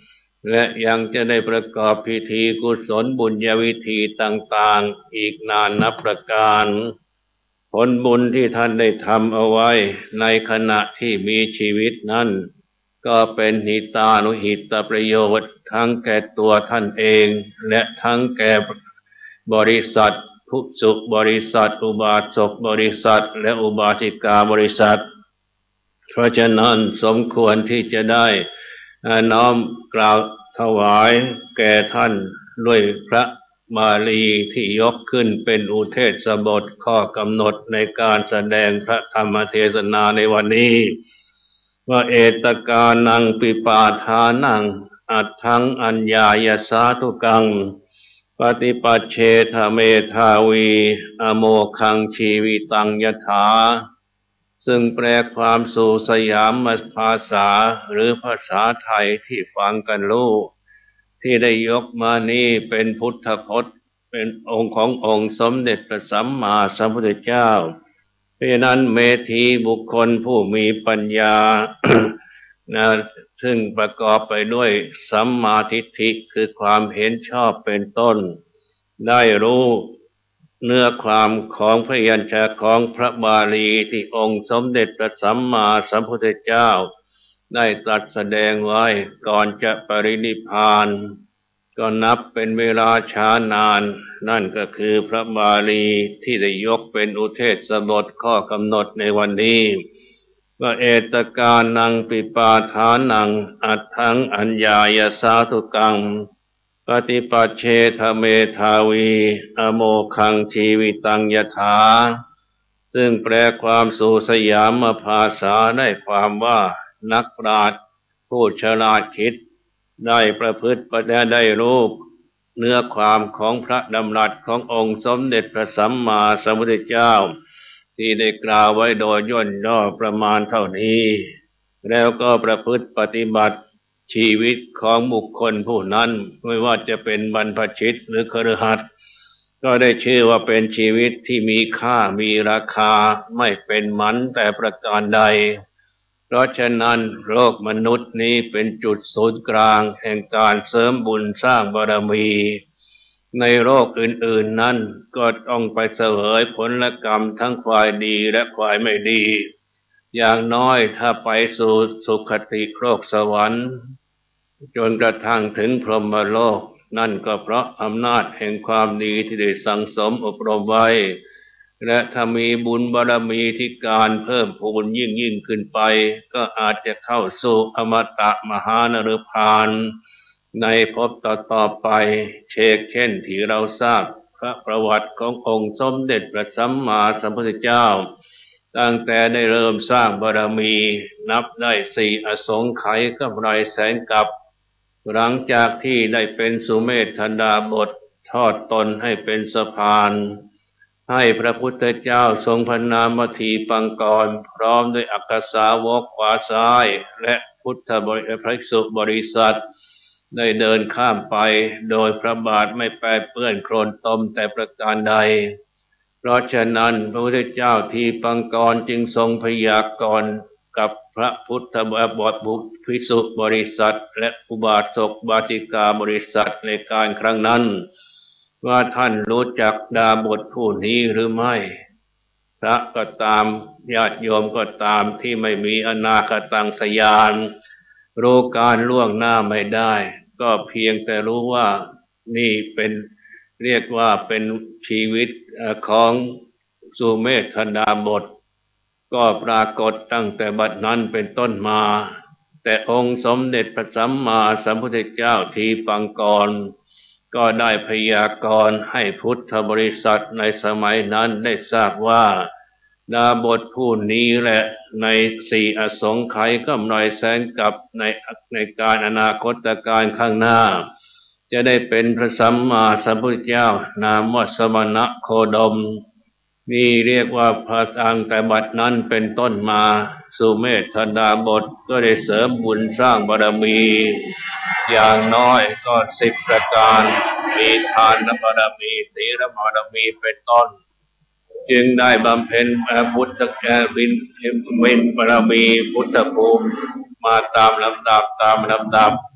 และยังจะได้ประกอบพิธีกุศลบุญญาวิธีต่างๆอีกนานนับประการผลบุญที่ท่านได้ทำเอาไว้ในขณะที่มีชีวิตนั้นก็เป็นหิตานุหิตประโยชน์ทั้งแก่ตัวท่านเองและทั้งแก่บริษัทภิกษุบริษัทอุบาสกบริษัทและอุบาสิกาบริษัทเพราะฉะนั้นสมควรที่จะได้น้อมกล่าวถวายแก่ท่านด้วยพระบาลีที่ยกขึ้นเป็นอุเทศบทข้อกำหนดในการแสดงพระธรรมเทศนาในวันนี้ว่าเอตกานังปิปาทานังอัตถังอัญญายสาธุกังปฏิปัชเชทเมธาวีอโมคังชีวิตังยถาซึ่งแปลความสู่สยามภาษาหรือภาษาไทยที่ฟังกันรู้ที่ได้ยกมานี้เป็นพุทธพจน์เป็นองค์ขององค์สมเด็จพระสัมมาสัมพุทธเจ้าเพราะนั้นเมธีบุคคลผู้มีปัญญา ซึ่งประกอบไปด้วยสัมมาทิฏฐิคือความเห็นชอบเป็นต้นได้รู้เนื้อความของพยัญชนะของพระบาลีที่องค์สมเด็จพระสัมมาสัมพุทธเจ้าได้ตรัสแสดงไว้ก่อนจะปรินิพพานก็นับเป็นเวลาช้านานนั่นก็คือพระบาลีที่ได้ยกเป็นอุเทศบทข้อกำหนดในวันนี้ว่าเอตกานังปิปาทานังอัตถังอัญญายสาธุกังปฏิปัชเชทเมธาวีอโมคังชีวิตังยถาซึ่งแปลความสู่สยามภาษาได้ความว่านักปราชญ์ผู้ฉลาดคิดได้ประพฤติปฏิบัติได้รู้เนื้อความของพระดำรัสขององค์สมเด็จพระสัมมาสัมพุทธเจ้าที่ได้กล่าวไว้โดยย่นย่อประมาณเท่านี้แล้วก็ประพฤติปฏิบัติชีวิตของบุคคลผู้นั้นไม่ว่าจะเป็นบรรพชิตหรือคฤหัสถ์ก็ได้ชื่อว่าเป็นชีวิตที่มีค่ามีราคาไม่เป็นหมันแต่ประการใดเพราะฉะนั้นโลกมนุษย์นี้เป็นจุดศูนย์กลางแห่งการเสริมบุญสร้างบารมีในโลกอื่นๆนั้นก็ต้องไปเสวยผลกรรมทั้งฝ่ายดีและฝ่ายไม่ดีอย่างน้อยถ้าไปสู่สุคติโลกสวรรค์จนกระทั่งถึงพรหมโลกนั่นก็เพราะอำนาจแห่งความดีที่ได้สั่งสมอบรมไว้และถ้ามีบุญบารมีที่การเพิ่มพูนยิ่งขึ้นไปก็อาจจะเข้าสู่อมตะมหานฤพานในภพต่อไปเช่นที่เราทราบพระประวัติขององค์สมเด็จพระสัมมาสัมพุทธเจ้าตั้งแต่ได้เริ่มสร้างบารมีนับได้4 อสงไขยกับไรแสนกับหลังจากที่ได้เป็นสุเมธดาบททอดตนให้เป็นสะพานให้พระพุทธเจ้าทรงพระนามทีปังกรพร้อมด้วยอักษาวกขวาซ้ายและพุทธบริภิกษุบริษัทได้เดินข้ามไปโดยพระบาทไม่แปรเปื้อนโคลนตมแต่ประการใดเพราะฉะนั้นพระพุทธเจ้าทีปังกรจึงทรงพยากรณ์กับพระพุทธบริษัทภิกษุบริษัทและอุบาสกบาสิกาบริษัทในการครั้งนั้นว่าท่านรู้จักดาบทผู้นี้หรือไม่พระก็ตามญาติโยมก็ตามที่ไม่มีอนาคตังสยานรู้การล่วงหน้าไม่ได้ก็เพียงแต่รู้ว่านี่เป็นเรียกว่าเป็นชีวิตของสุเมธดาบทก็ปรากฏตั้งแต่บัดนั้นเป็นต้นมาแต่องค์สมเด็จพระสัมมาสัมพุทธเจ้าทีปังกรก็ได้พยากรณ์ให้พุทธบริษัทในสมัยนั้นได้ทราบว่าดาบทผู้นี้แหละใน4 อสงไขยกำไรแสนกับในการอนาคตการข้างหน้าจะได้เป็นพระสัมมาสัมพุทธเจ้านามว่าสมณะโคดมนี่เรียกว่าพระตั้งแต่บัดนั้นเป็นต้นมาสุเมธดาบทก็ได้เสริมบุญสร้างบารมีอย่างน้อยก็10 ประการมีทานบารมีศีลบารมีเป็นต้นจึงได้บำเพ็ญพุทธวินบารมีพุทธภูมิมาตามลำดับ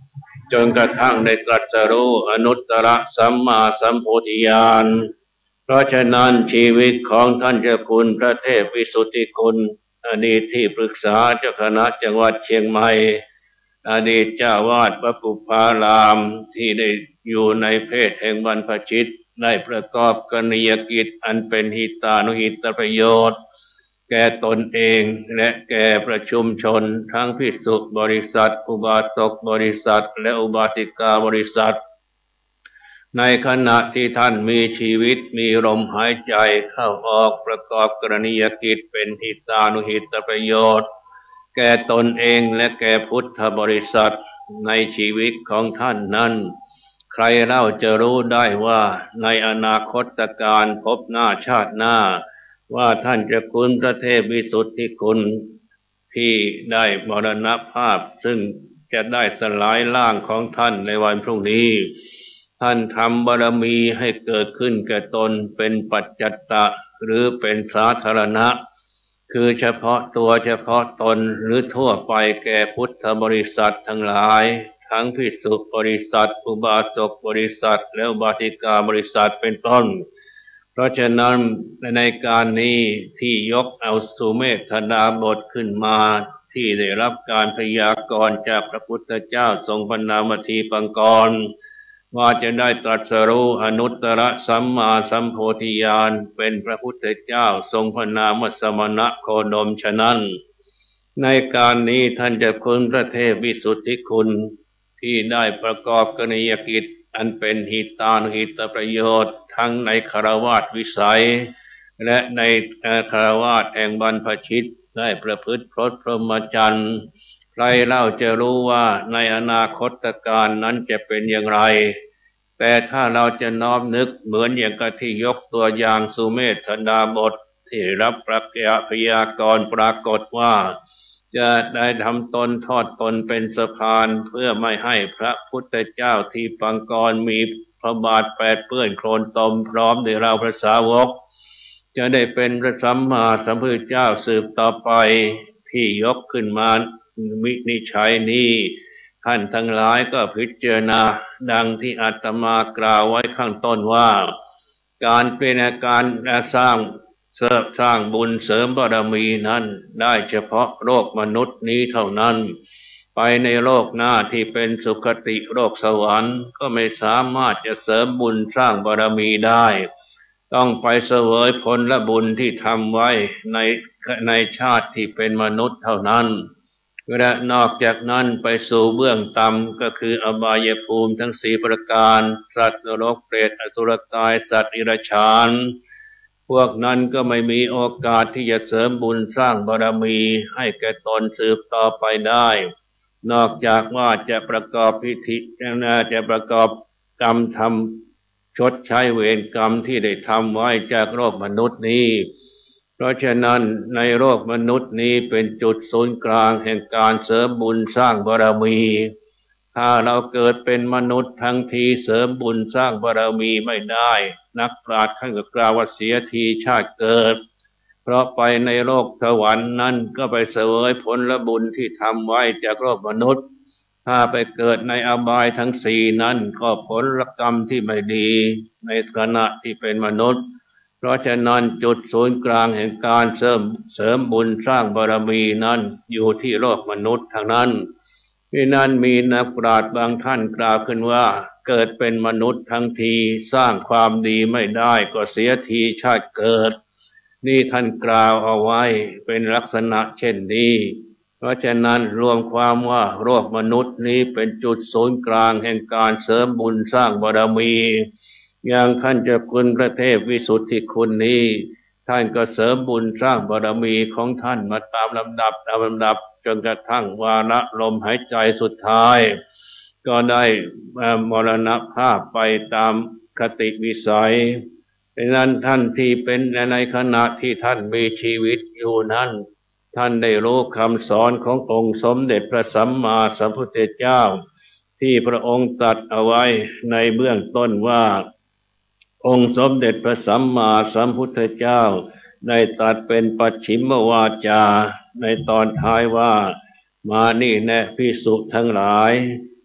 จนกระทั่งได้ตรัสรู้อนุตตรสัมมาสัมโพธิญาณเพราะฉะนั้นชีวิตของท่านเจ้าคุณพระเทพวิสุทธิคุณอดีตที่ปรึกษาเจ้าคณะจังหวัดเชียงใหม่อดีตเจ้าวาดวัดปุพารามที่ได้อยู่ในเพศแห่งบรรพชิตได้ประกอบกรณียกิจอันเป็นหิตานุหิตประโยชน์แก่ตนเองและแก่ประชุมชนทั้งภิกษุบริษัทอุบาสกบริษัทและอุบาสิกาบริษัทในขณะที่ท่านมีชีวิตมีลมหายใจเข้าออกประกอบกรณียกิจเป็นหิตานุหิตประโยชน์แก่ตนเองและแก่พุทธบริษัทในชีวิตของท่านนั้นใครเล่าจะรู้ได้ว่าในอนาคตการพบหน้าชาติหน้าว่าท่านจะคุณพระเทพวิสุทธิคุณที่ได้มรณภาพซึ่งจะได้สลายร่างของท่านในวันพรุ่งนี้ท่านทำบารมีให้เกิดขึ้นแก่ตนเป็นปัจจัตตะหรือเป็นสาธารณะคือเฉพาะตัวเฉพาะตนหรือทั่วไปแก่พุทธบริษัททั้งหลายทั้งภิกษุบริษัทอุบาสกบริษัทและอุบาสิกาบริษัทเป็นต้นเพราะฉะนั้นในการนี้ที่ยกเอาสุเมธนาบทขึ้นมาที่ได้รับการพยากรณ์จากพระพุทธเจ้าทรงพระนามทีปังกรว่าจะได้ตรัสรู้อนุตตรสัมมาสัมโพธิญาณเป็นพระพุทธเจ้าทรงพระนามสมณะโคดมฉะนั้นในการนี้ท่านจะคุณพระเทพวิสุทธิคุณที่ได้ประกอบกรณียกิจอันเป็นหิตานุหิตประโยชน์ทั้งในคฤหัสถ์วิสัยและในคฤหัสถ์แห่งบรรพชิตได้ประพฤติพรตพรหมจรรย์ใครเล่าจะรู้ว่าในอนาคตการนั้นจะเป็นอย่างไรแต่ถ้าเราจะน้อมนึกเหมือนอย่างกับที่ยกตัวอย่างสุเมธนาบทที่รับประกาศพยากรณ์ปรากฏว่าจะได้ทำตนทอดตนเป็นสะพานเพื่อไม่ให้พระพุทธเจ้าที่ปังกรมีพระบาทแปดเปื้อนโคลนตมพร้อมด้วยเราพระสาวกจะได้เป็นพระสัมมาสัมพุทธเจ้าสืบต่อไปที่ยกขึ้นมาวินิจฉัยนี้ท่านทั้งหลายก็พิจารณาดังที่อาตมากล่าวไว้ข้างต้นว่าการเป็นการสร้างบุญเสริมบารมีนั้นได้เฉพาะโลกมนุษย์นี้เท่านั้นไปในโลกหน้าที่เป็นสุคติโลกสวรรค์ก็ไม่สามารถจะเสริมบุญสร้างบารมีได้ต้องไปเสวยผลบุญที่ทำไว้ในชาติที่เป็นมนุษย์เท่านั้นและนอกจากนั้นไปสู่เบื้องต่ำก็คืออบายภูมิทั้งสี่ประการสัตว์นรกเปรตอสุรกายสัตว์อิรฉานพวกนั้นก็ไม่มีโอกาสที่จะเสริมบุญสร้างบารมีให้แก่ตนสืบต่อไปได้นอกจากว่าจะประกอบพิธีจะประกอบกรรมทำชดใช้เวรกรรมที่ได้ทำไว้จากโลกมนุษย์นี้เพราะฉะนั้นในโลกมนุษย์นี้เป็นจุดศูนย์กลางแห่งการเสริมบุญสร้างบารมีถ้าเราเกิดเป็นมนุษย์ทั้งทีเสริมบุญสร้างบารมีไม่ได้นักปราชญ์ท่านก็กล่าวว่าเสียทีชาติเกิดเพราะไปในโลกสวรรค์นั้นก็ไปเสวยผลบุญที่ทำไว้จากโลกมนุษย์ถ้าไปเกิดในอบายทั้งสี่นั้นก็ผลกรรมที่ไม่ดีในขณะที่เป็นมนุษย์เพราะฉะนั้นจุดศูนย์กลางแห่งการเสริมบุญสร้างบารมีนั้นอยู่ที่โลกมนุษย์ทางนั้นดังนั้นมีนักปราชญ์บางท่านกล่าวขึ้นว่าเกิดเป็นมนุษย์ทั้งทีสร้างความดีไม่ได้ก็เสียทีชาติเกิดนี่ท่านกล่าวเอาไว้เป็นลักษณะเช่นนี้เพราะฉะนั้นรวมความว่าโลกมนุษย์นี้เป็นจุดศูนย์กลางแห่งการเสริมบุญสร้างบารมีอย่างท่านเจ้าคุณพระเทพวิสุทธิคุณนี้ท่านก็เสริมบุญสร้างบารมีของท่านมาตามลำดับจนกระทั่งวาระลมหายใจสุดท้ายก็ได้มรณภาพไปตามคติวิสัยดังนั้นท่านที่เป็นในขณะที่ท่านมีชีวิตอยู่นั้นท่านได้รู้คำสอนขององค์สมเด็จพระสัมมาสัมพุทธเจ้าที่พระองค์ตรัสเอาไว้ในเบื้องต้นว่าองค์สมเด็จพระสัมมาสัมพุทธเจ้าได้ตรัสเป็นปัจฉิมวาจาในตอนท้ายว่ามานี่แน่ภิกษุทั้งหลาย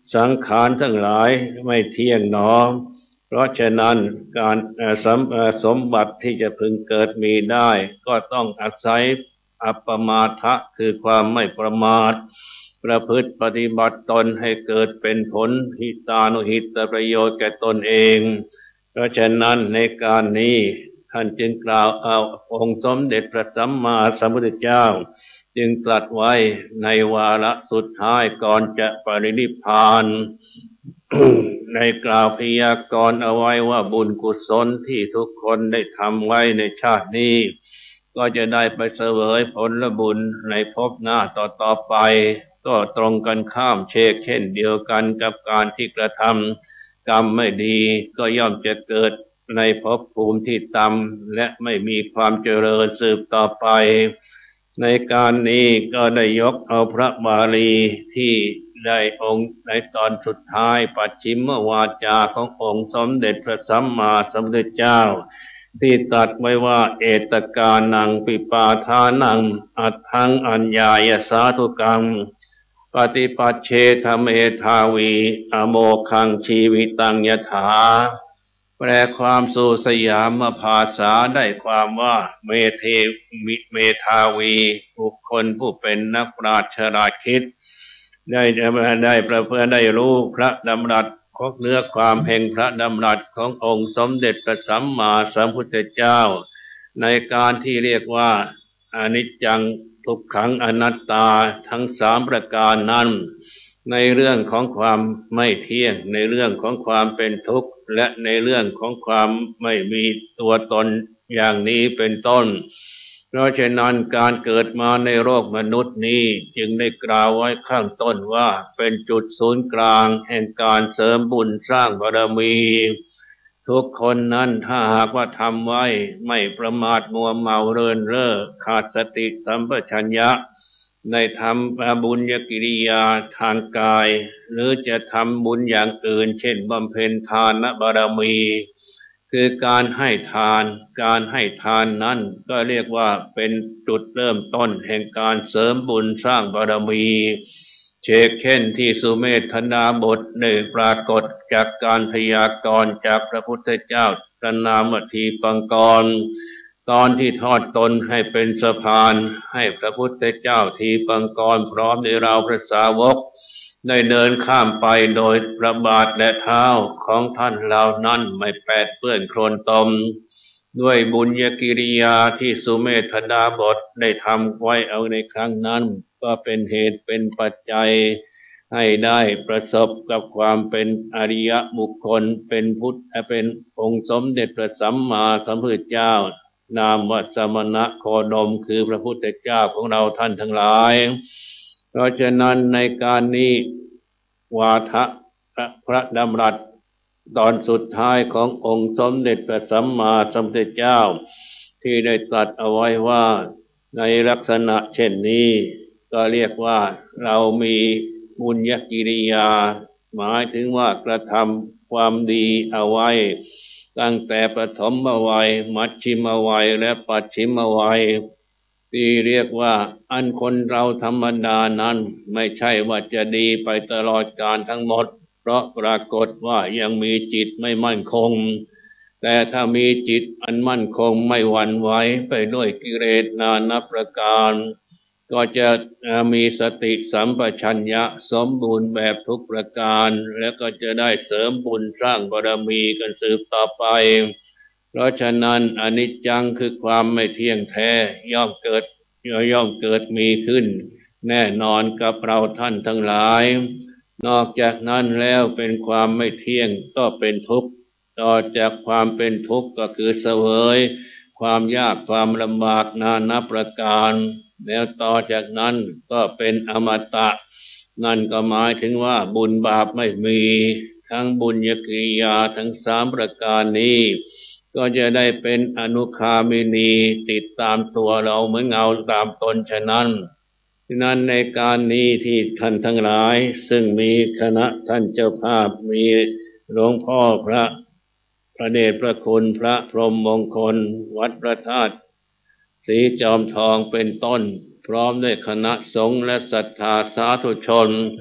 สังขารทั้งหลายไม่เที่ยงหนอเพราะฉะนั้นการสมบัติที่จะพึงเกิดมีได้ก็ต้องอาศัยอัปปมาทะคือความไม่ประมาทประพฤติปฏิบัติตนให้เกิดเป็นผลหิตานุหิตประโยชน์แก่ตนเองเพราะฉะนั้นในการนี้ท่านจึงกล่าวเอาองค์สมเด็จพระสัมมาสัมพุทธเจ้าจึงตรัสไว้ในวาระสุดท้ายก่อนจะปรินิพพาน ในกล่าวพยากรณ์เอาไว้ว่าบุญกุศลที่ทุกคนได้ทำไว้ในชาตินี้ก็จะได้ไปเสวยผลบุญในภพหน้าต่อไปก็ตรงกันข้ามเช่นเดียวกันกับการที่กระทำกรรมไม่ดีก็ย่อมจะเกิดในภพภูมิที่ต่ำและไม่มีความเจริญสืบต่อไปในการนี้ก็ได้ยกเอาพระบาลีที่ได้องค์ในตอนสุดท้ายปัจฉิมวาจาขององค์สมเด็จพระสัมมาสัมพุทธเจ้าที่ตรัสไว้ว่าเอตกานังปิปาทานังอัตถังอัญญายสาธุกังปฏิปัชเชธเมธาวีอโมคังชีวิตังยถาแปลความสู่สยามภาษาได้ความว่าเมธาวีบุคคลผู้เป็นนักปราชญ์ฉลาดคิดได้ประพฤติได้รู้พระดำรัสของเนื้อความแห่งพระดำรัสขององค์สมเด็จพระสัมมาสัมพุทธเจ้าในการที่เรียกว่าอนิจจังทุกขังอนัตตาทั้งสามประการนั้นในเรื่องของความไม่เที่ยงในเรื่องของความเป็นทุกข์และในเรื่องของความไม่มีตัวตนอย่างนี้เป็นต้นเพราะฉะนั้นการเกิดมาในโลกมนุษย์นี้จึงได้กล่าวไว้ข้างต้นว่าเป็นจุดศูนย์กลางแห่งการเสริมบุญสร้างบารมีทุกคนนั้นถ้าหากว่าทำไว้ไม่ประมาทมัวเมาเรินเร่อขาดสติสัมปชัญญะในทำบุญญกิริยาทางกายหรือจะทำบุญอย่างอื่นเช่นบำเพ็ญทานบารมีคือการให้ทานนั้นก็เรียกว่าเป็นจุดเริ่มต้นแห่งการเสริมบุญสร้างบารมีเช่นที่สุเมธนาบทได้ปรากฏจากการพยากรณ์จากพระพุทธเจ้าพระนามทีปังกรตอนที่ทอดตนให้เป็นสะพานให้พระพุทธเจ้าทีปังกรพร้อมด้วยเราพระสาวกได้เดินข้ามไปโดยพระบาทและเท้าของท่านเหล่านั้นไม่แปดเปื้อนโคลนตมด้วยบุญญกิริยาที่สุเมธนาบทได้ทำไว้เอาในครั้งนั้นก็เป็นเหตุเป็นปัจจัยให้ได้ประสบกับความเป็นอริยบุคคลเป็นเป็นองค์สมเด็จพระสัมมาสัมพุทธเจ้านามว่าสมณะโคดมคือพระพุทธเจ้าของเราท่านทั้งหลายเพราะฉะนั้นในการนี้วาทะพระดำรัสตอนสุดท้ายขององค์สมเด็จพระสัมมาสัมพุทธเจ้าที่ได้ตรัสเอาไว้ว่าในลักษณะเช่นนี้ก็เรียกว่าเรามีบุญญกิริยาหมายถึงว่ากระทำความดีเอาไว้ตั้งแต่ปฐมวัยมัชชิมวัยและปัจฉิมวัยที่เรียกว่าอันคนเราธรรมดานั้นไม่ใช่ว่าจะดีไปตลอดกาลทั้งหมดเพราะปรากฏว่ายังมีจิตไม่มั่นคงแต่ถ้ามีจิตอันมั่นคงไม่หวั่นไหวไปด้วยกิเลสนานับประการก็จะมีสติสัมปชัญญะสมบูรณ์แบบทุกประการและก็จะได้เสริมบุญสร้างบารมีกันสืบต่อไปเพราะฉะนั้นอนิจจังคือความไม่เที่ยงแท้ย่อมเกิดมีขึ้นแน่นอนกับเราท่านทั้งหลายนอกจากนั้นแล้วเป็นความไม่เที่ยงก็เป็นทุกข์ต่อจากความเป็นทุกข์ก็คือเสวยความยากความลำบากนานับประการแล้วต่อจากนั้นก็เป็นอมตะนั่นก็หมายถึงว่าบุญบาปไม่มีทั้งบุญญกิริยาทั้งสามประการนี้ก็จะได้เป็นอนุคามินีติดตามตัวเราเหมือนเงาตามตนฉะนั้นในการนี้ที่ท่านทั้งหลายซึ่งมีคณะท่านเจ้าภาพมีหลวงพ่อพระเดชพระคุณพระพรหมมงคลวัดพระธาตุศรีจอมทองเป็นต้นพร้อมด้วยคณะสงฆ์และศรัทธาสาธุชน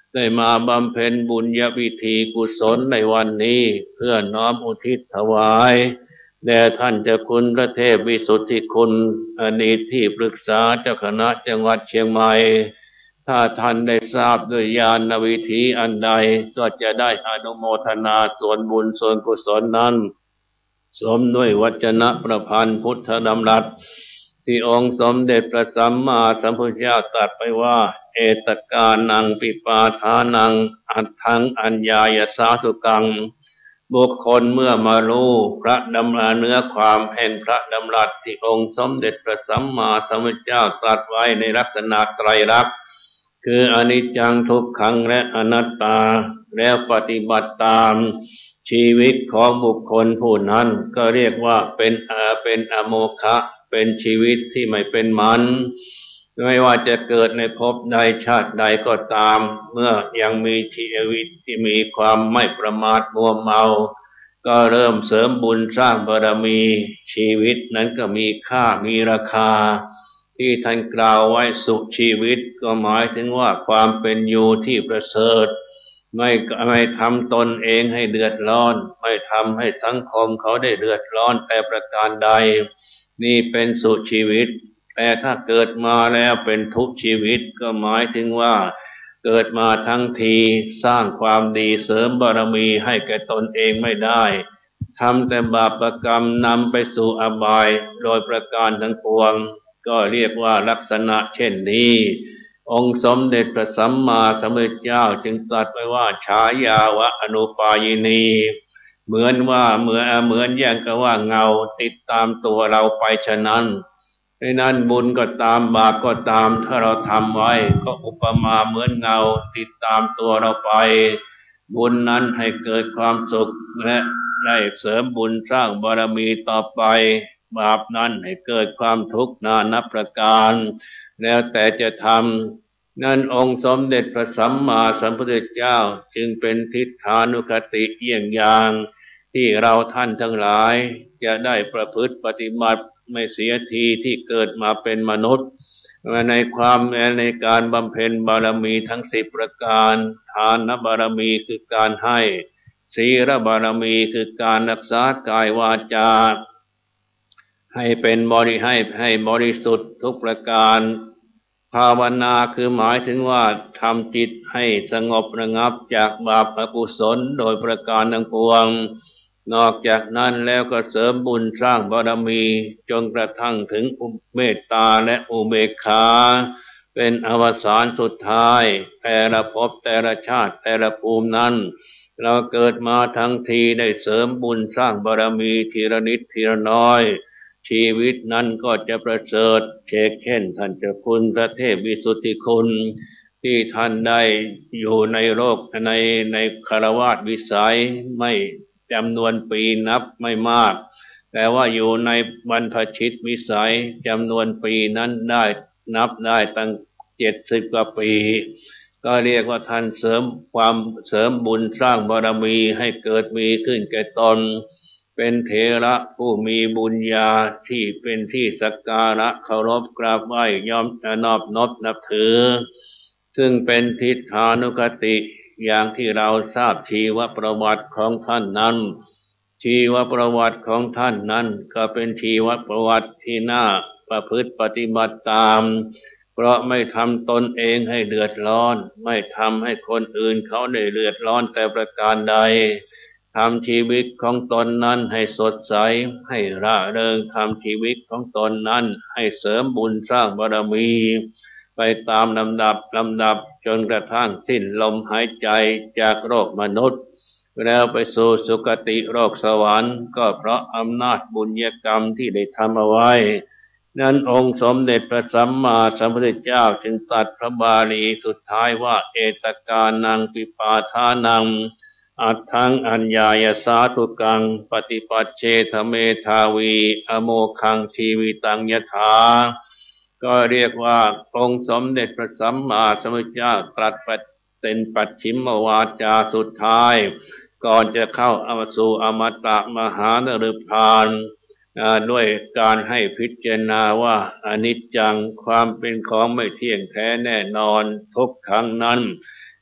ได้มาบำเพ็ญบุญญาพิธีกุศลในวันนี้เพื่อน้อมอุทิศถวายแด่ท่านเจ้าคุณพระเทพวิสุทธิคุณอดีตที่ปรึกษาเจ้าคณะจังหวัดเชียงใหม่ถ้าท่านได้ทราบด้วยญาณวิธีอันใดก็จะได้อนุโมทนาส่วนบุญส่วนกุศลนั้นสมด้วยวจนะประพันธ์พุทธดำรัสที่องค์สมเด็จพระสัมมาสัมพุทธเจ้าตรัสไปว่าเอตกานังปิปาทานังอัตถังอัญญายสาธุกังบุคคลเมื่อมารู้พระดำรัสเนื้อความแห่งพระดำรัสที่องค์สมเด็จพระสัมมาสัมพุทธเจ้าตรัสไว้ในลักษณะไตรลักษณ์คืออนิจจังทุกขังและอนัตตาแล้วปฏิบัติตามชีวิตของบุคคลผู้นั้นก็เรียกว่าเป็นอโมฆะเป็นชีวิตที่ไม่เป็นมันไม่ว่าจะเกิดในภพใดชาติใดก็ตามเมื่อยังมีชีวิตที่มีความไม่ประมาทมัวเมาก็เริ่มเสริมบุญสร้างบารมีชีวิตนั้นก็มีค่ามีราคาที่ท่านกล่าวไว้สุขชีวิตก็หมายถึงว่าความเป็นอยู่ที่ประเสริฐไม่ทำตนเองให้เดือดร้อนไม่ทำให้สังคมเขาได้เดือดร้อนแต่ประการใดนี่เป็นสุขชีวิตแต่ถ้าเกิดมาแล้วเป็นทุกข์ชีวิตก็หมายถึงว่าเกิดมาทั้งทีสร้างความดีเสริมบารมีให้แก่ตนเองไม่ได้ทำแต่บาปกรรมนำไปสู่อบายโดยประการทั้งปวงก็เรียกว่าลักษณะเช่นนี้องค์สมเด็จพระสัมมาสัมพุทธเจ้าจึงตรัสไว้ว่าฉายาวะอนุปายินีเหมือนอย่างกับว่าเงาติดตามตัวเราไปฉะนั้นดังนั้นบุญก็ตามบาปก็ตามถ้าเราทำไว้ก็อุปมาเหมือนเงาติดตามตัวเราไปบุญนั้นให้เกิดความสุขและได้เสริมบุญสร้างบารมีต่อไปบาปนั้นให้เกิดความทุกข์นานับประการแล้วแต่จะทำนั้นองค์สมเด็จพระสัมมาสัมพุทธเจ้าจึงเป็นทิฏฐานุคติเยี่ยงอย่างที่เราท่านทั้งหลายจะได้ประพฤติปฏิบัติไม่เสียทีที่เกิดมาเป็นมนุษย์ในการบำเพ็ญบารมีทั้ง10ประการทานบารมีคือการให้ศีลบารมีคือการรักษากายวาจาให้บริสุทธิ์ทุกประการภาวนาคือหมายถึงว่าทำจิตให้สงบระงับจากบาปอกุศลโดยประการทั้งปวงนอกจากนั้นแล้วก็เสริมบุญสร้างบารมีจนกระทั่งถึงเมตตาและอุเบกขาเป็นอวสานสุดท้ายแต่ละภพแต่ละชาติแต่ละภูมินั้นเราเกิดมาทั้งทีได้เสริมบุญสร้างบารมีทีละนิดทีละน้อยชีวิตนั้นก็จะประเสริฐเช่นท่านเจ้าคุณพระเทพวิสุทธิคุณที่ท่านได้อยู่ในโลกในคฤหัสถ์วิสัยไม่จำนวนปีนับไม่มากแต่ว่าอยู่ในบรรพชิตวิสัยจำนวนปีนั้นได้นับได้ตั้ง70 กว่าปีก็เรียกว่าท่านเสริมบุญสร้างบารมีให้เกิดมีขึ้นแก่ตนเป็นเถระผู้มีบุญญาที่เป็นที่สักการะเคารพกราบไหว้ยอมนอบนับถือซึ่งเป็นทิฏฐานุคติอย่างที่เราทราบชีวประวัติของท่านนั้นชีวประวัติของท่านนั้นก็เป็นชีวประวัติที่น่าประพฤติปฏิบัติตามเพราะไม่ทำตนเองให้เดือดร้อนไม่ทำให้คนอื่นเขาได้เดือดร้อนแต่ประการใดทำชีวิตของตนนั้นให้สดใสให้ร่าเริงทำชีวิตของตนนั้นให้เสริมบุญสร้างบารมีไปตามลำดับจนกระทั่งสิ้นลมหายใจจากโลกมนุษย์แล้วไปสู่สุคติโลกสวรรค์ก็เพราะอำนาจบุญญกรรมที่ได้ทำเอาไว้นั้นองค์สมเด็จพระสัมมาสัมพุทธเจ้าจึงตรัสพระบาลีสุดท้ายว่าเอตกานังปิปาทานังอัตถังอัญญายสาธุกังปฏิปัจเชทเมธาวีอโมคังชีวิตังยถาก็เรียกว่าองค์สมเด็จพระสัมมาสัมพุทธเจ้าตรัสเป็นปัจฉิมวาจาสุดท้ายก่อนจะเข้าสู่อมตะมหานฤพานด้วยการให้พิจารณาว่าอนิจจังความเป็นของไม่เที่ยงแท้แน่นอนทุกขังนั้นก็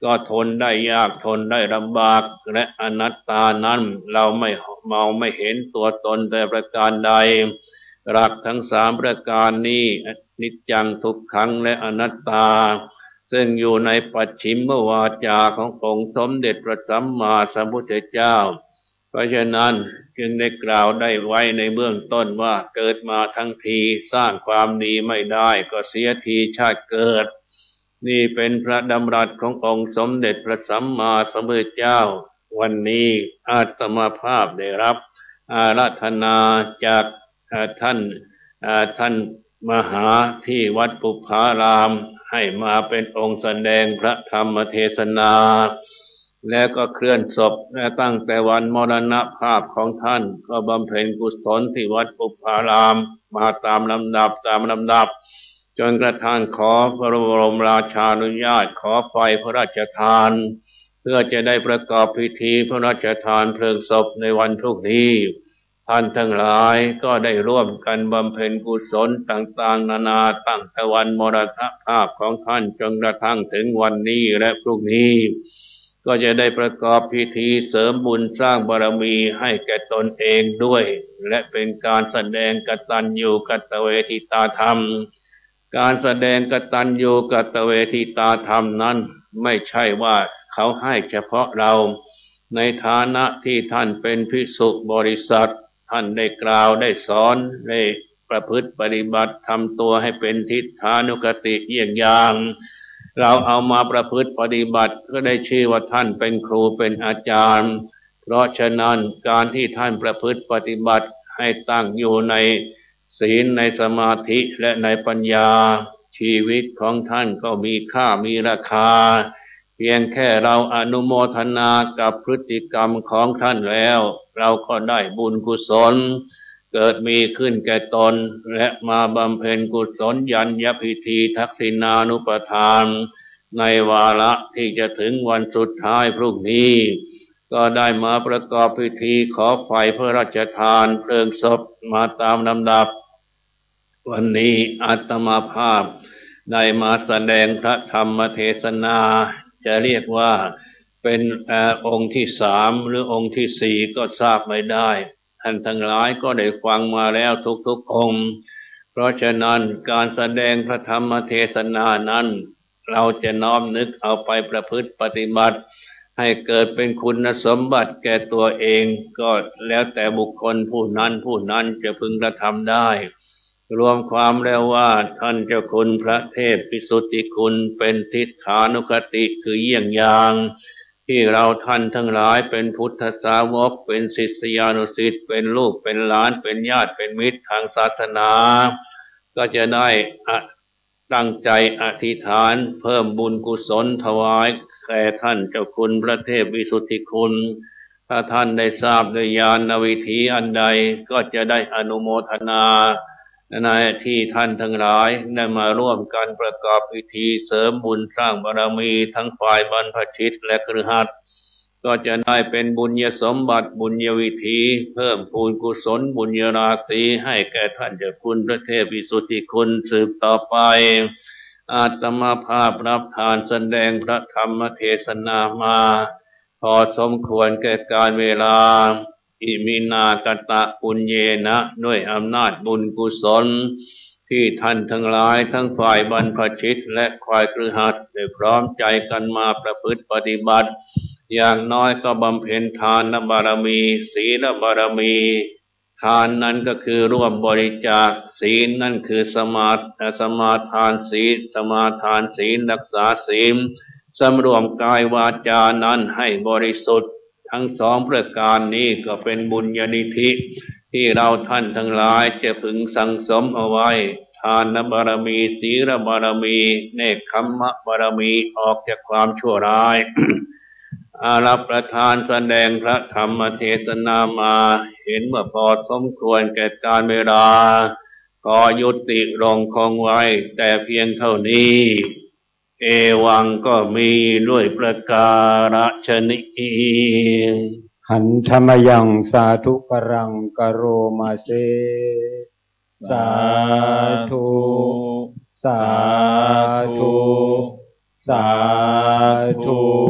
ก็ทนได้ยากทนได้ลำบากและอนัตตานั้นเราไม่มองไม่เห็นตัวตนแต่ประการใดหลักทั้งสามประการนี้นิจจังทุกขังและอนัตตาซึ่งอยู่ในปัจฉิมวาจาขององค์สมเด็จพระสัมมาสัมพุทธเจ้าเพราะฉะนั้นจึงได้กล่าวได้ไว้ในเบื้องต้นว่าเกิดมาทั้งทีสร้างความดีไม่ได้ก็เสียทีชาติเกิดนี่เป็นพระดำรัสขององค์สมเด็จพระสัมมาสัมพุทธเจ้าวันนี้อาตมาภาพได้รับอาราธนาจากท่านมหาที่วัดปุพพารามให้มาเป็นองค์แสดงพระธรรมเทศนาแล้วก็เคลื่อนศพและตั้งแต่วันมรณภาพของท่านก็บำเพ็ญกุศลที่วัดปุพพารามมาตามลำดับจนกระทั่งขอพระบรมราชานุญาตขอไฟพระราชทานเพื่อจะได้ประกอบพิธีพระราชทานเพลิงศพในวันพรุ่งนี้ท่านทั้งหลายก็ได้ร่วมกันบำเพ็ญกุศลต่างๆนานาตั้งแต่วันมรณภาพของท่านจนกระทั่งถึงวันนี้และพรุ่งนี้ก็จะได้ประกอบพิธีเสริมบุญสร้างบารมีให้แก่ตนเองด้วยและเป็นการแสดงกตัญญูกตเวทิตาธรรมการแสดงกตัญญูกตเวทิตาธรรมนั้นไม่ใช่ว่าเขาให้เฉพาะเราในฐานะที่ท่านเป็นภิกษุบริษัทท่านได้กล่าวได้สอนได้ประพฤติปฏิบัติทำตัวให้เป็นทิฏฐานุกติเยี่ยงอย่างเราเอามาประพฤติปฏิบัติก็ได้ชื่อว่าท่านเป็นครูเป็นอาจารย์เพราะฉะนั้นการที่ท่านประพฤติปฏิบัติให้ตั้งอยู่ในศีลในสมาธิและในปัญญาชีวิตของท่านก็มีค่ามีราคาเพียงแค่เราอนุโมทนากับพฤติกรรมของท่านแล้วเราก็ได้บุญกุศลเกิดมีขึ้นแก่ตนและมาบำเพ็ญกุศลยัญญพิธีทักษิณานุปทานในวาระที่จะถึงวันสุดท้ายพรุ่งนี้ก็ได้มาประกอบพิธีขอไฟพระราชทานเพลิงศพมาตามลำดับวันนี้อาตมาภาพได้มาแสดงพระธรรมเทศนาจะเรียกว่าเป็นองค์ที่3หรือองค์ที่4ก็ทราบไม่ได้ท่านทั้งหลายก็ได้ฟังมาแล้วทุกองค์เพราะฉะนั้นการแสดงพระธรรมเทศนานั้นเราจะน้อมนึกเอาไปประพฤติปฏิบัติให้เกิดเป็นคุณสมบัติแก่ตัวเองก็แล้วแต่บุคคลผู้นั้นจะพึงกระทำได้รวมความแล้วว่าท่านเจ้าคุณพระเทพวิสุทธิคุณเป็นทิฏฐานุคติคือเยี่ยงอย่างที่เราท่านทั้งหลายเป็นพุทธสาวกเป็นศิษยานุศิษย์เป็นลูกเป็นหลานเป็นญาติเป็นมิตรทางศาสนาก็จะได้ตั้งใจอธิษฐานเพิ่มบุญกุศลถวายแก่ท่านเจ้าคุณพระเทพวิสุทธิคุณถ้าท่านได้ทราบโดยญาณวิธีอันใดก็จะได้อนุโมทนาในที่ท่านทั้งหลายได้มาร่วมกันประกอบพิธีเสริมบุญสร้างบารมีทั้งฝ่ายบรรพชิตและคฤหัสถ์ก็จะได้เป็นบุญญสมบัติบุญญวิธีเพิ่มพูนกุศลบุญญราศีให้แก่ท่านเจ้าคุณพระเทพวิสุทธิคุณสืบต่อไปอาตมาภาพรับทานแสดงพระธรรมเทศนามาพอสมควรแก่การเวลาอิมินากตะปุญเยนะด้วยอำนาจบุญกุศลที่ท่านทั้งหลายทั้งฝ่ายบรรพชิตและฝ่ายคฤหัสถ์ได้พร้อมใจกันมาประพฤติปฏิบัติอย่างน้อยก็บำเพ็ญทานบารมีศีลบารมีทานนั้นก็คือร่วมบริจาคศีลนั่นคือสมาทานศีลรักษาศีลสำรวมกายวาจานั้นให้บริสุทธิ์ทั้ง2ประการนี้ก็เป็นบุญญานิธิที่เราท่านทั้งหลายจะพึงสั่งสมเอาไว้ทานบารมีศีลบารมีเนกขัมมะบารมีออกจากความชั่วร้าย อารับประทานแสดงพระธรรมเทศนามาเห็นว่าพอสมควรแก่การเวลาขอยุติลงคงไว้แต่เพียงเท่านี้เอวังก็มีด้วยประการฉนี้หันธรรมยังสาธุปรังกโรมาเสสาธุสาธุสาธุ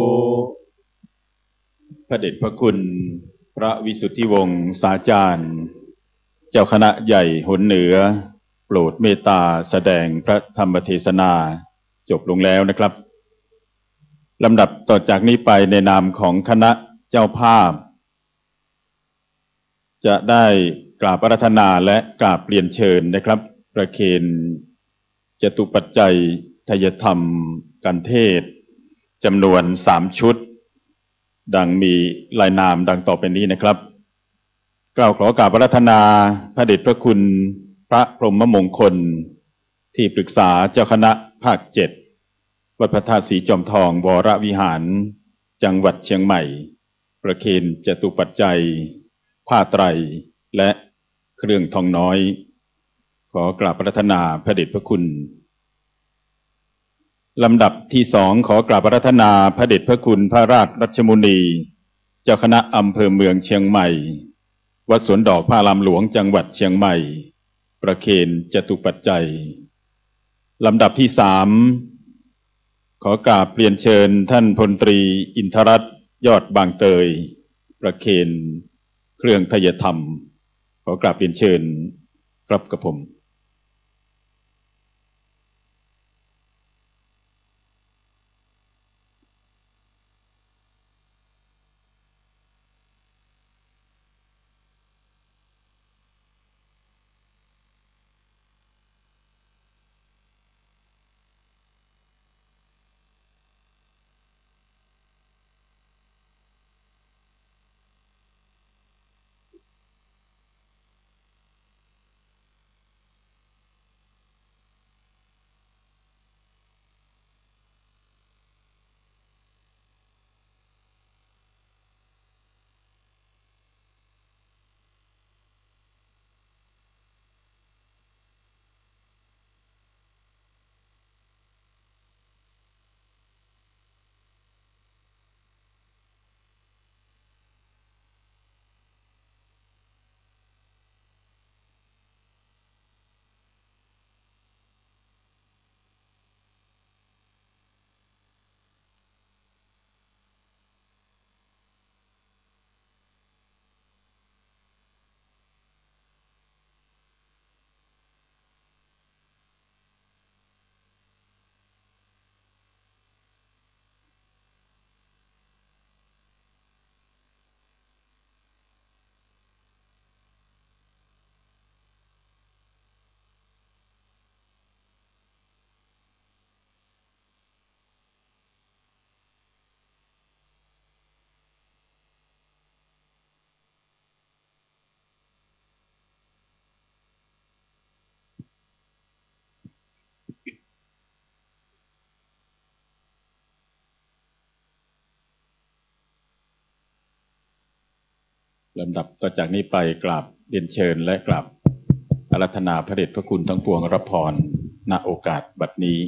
ระเดชพระคุณพระวิสุทธิวงศ์สาจารย์เจ้าคณะใหญ่หนเหนือโปรดเมตตาแสดงพระธรรมเทศนาจบลงแล้วนะครับลำดับต่อจากนี้ไปในนามของคณะเจ้าภาพจะได้กราบอาราธนาและกราบเรียนเชิญนะครับประเคนจตุปัจจัยไทยธรรมกันเทศจำนวน3 ชุดดังมีรายนามดังต่อไปนี้นะครับกล่าวขอกราบอาราธนาพระเดชพระคุณพระพรหมมงคลที่ปรึกษาเจ้าคณะภาค7วัดพระธาตุศรีจอมทองวรวิหารจังหวัดเชียงใหม่ประเคนจตุปัจจัยผ้าไตรและเครื่องทองน้อยขอกราบอาราธนาพระเดชพระคุณลำดับที่2ขอกราบอาราธนาพระเดชพระคุณพระราชรัชมุนีเจ้าคณะอำเภอเมืองเชียงใหม่วัดสวนดอกพระอารามหลวงจังหวัดเชียงใหม่ประเคนจตุปัจจัยลำดับที่3ขอกราบเรียนเชิญท่านพลตรีอินทรัตน์ยอดบางเตยประเคนเครื่องไทยธรรมขอกราบเรียนเชิญครับกับผมลำดับต่อจากนี้ไปกราบเรียนเชิญและกราบอาราธนาพระเดชพระคุณทั้งปวงรับพรณโอกาสบัดนี้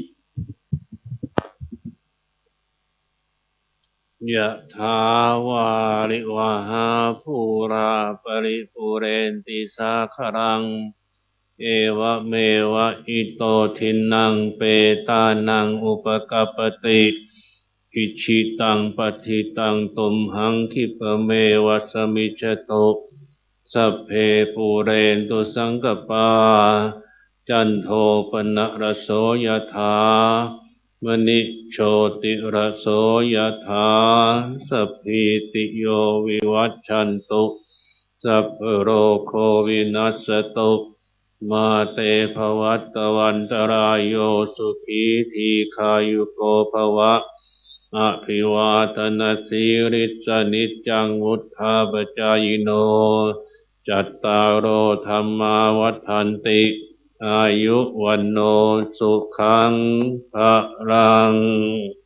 ยะถาวาริวหาภูราปริปุเรนติสาครังเอวะเมวะอิโตทินังเปตานังอุปกัปปติอิชิตังปฏิตังตุมหังคิปะเมวะสมิจจตุสัพเพปูเรนตุสังกปาจันโทปนะระโสยถามณิโชติระโสยถาสัพพิติโยวิวัชชันตุสัพพโรโควินัสสตุมาเตภวัตวันตรายโยสุขีทีขายุโกภวะอภิวาทนาสีริสนิจจังวุธาปจายโนจัตตารโอธรรมาวัฏันติอายุวันโนสุขังภะลัง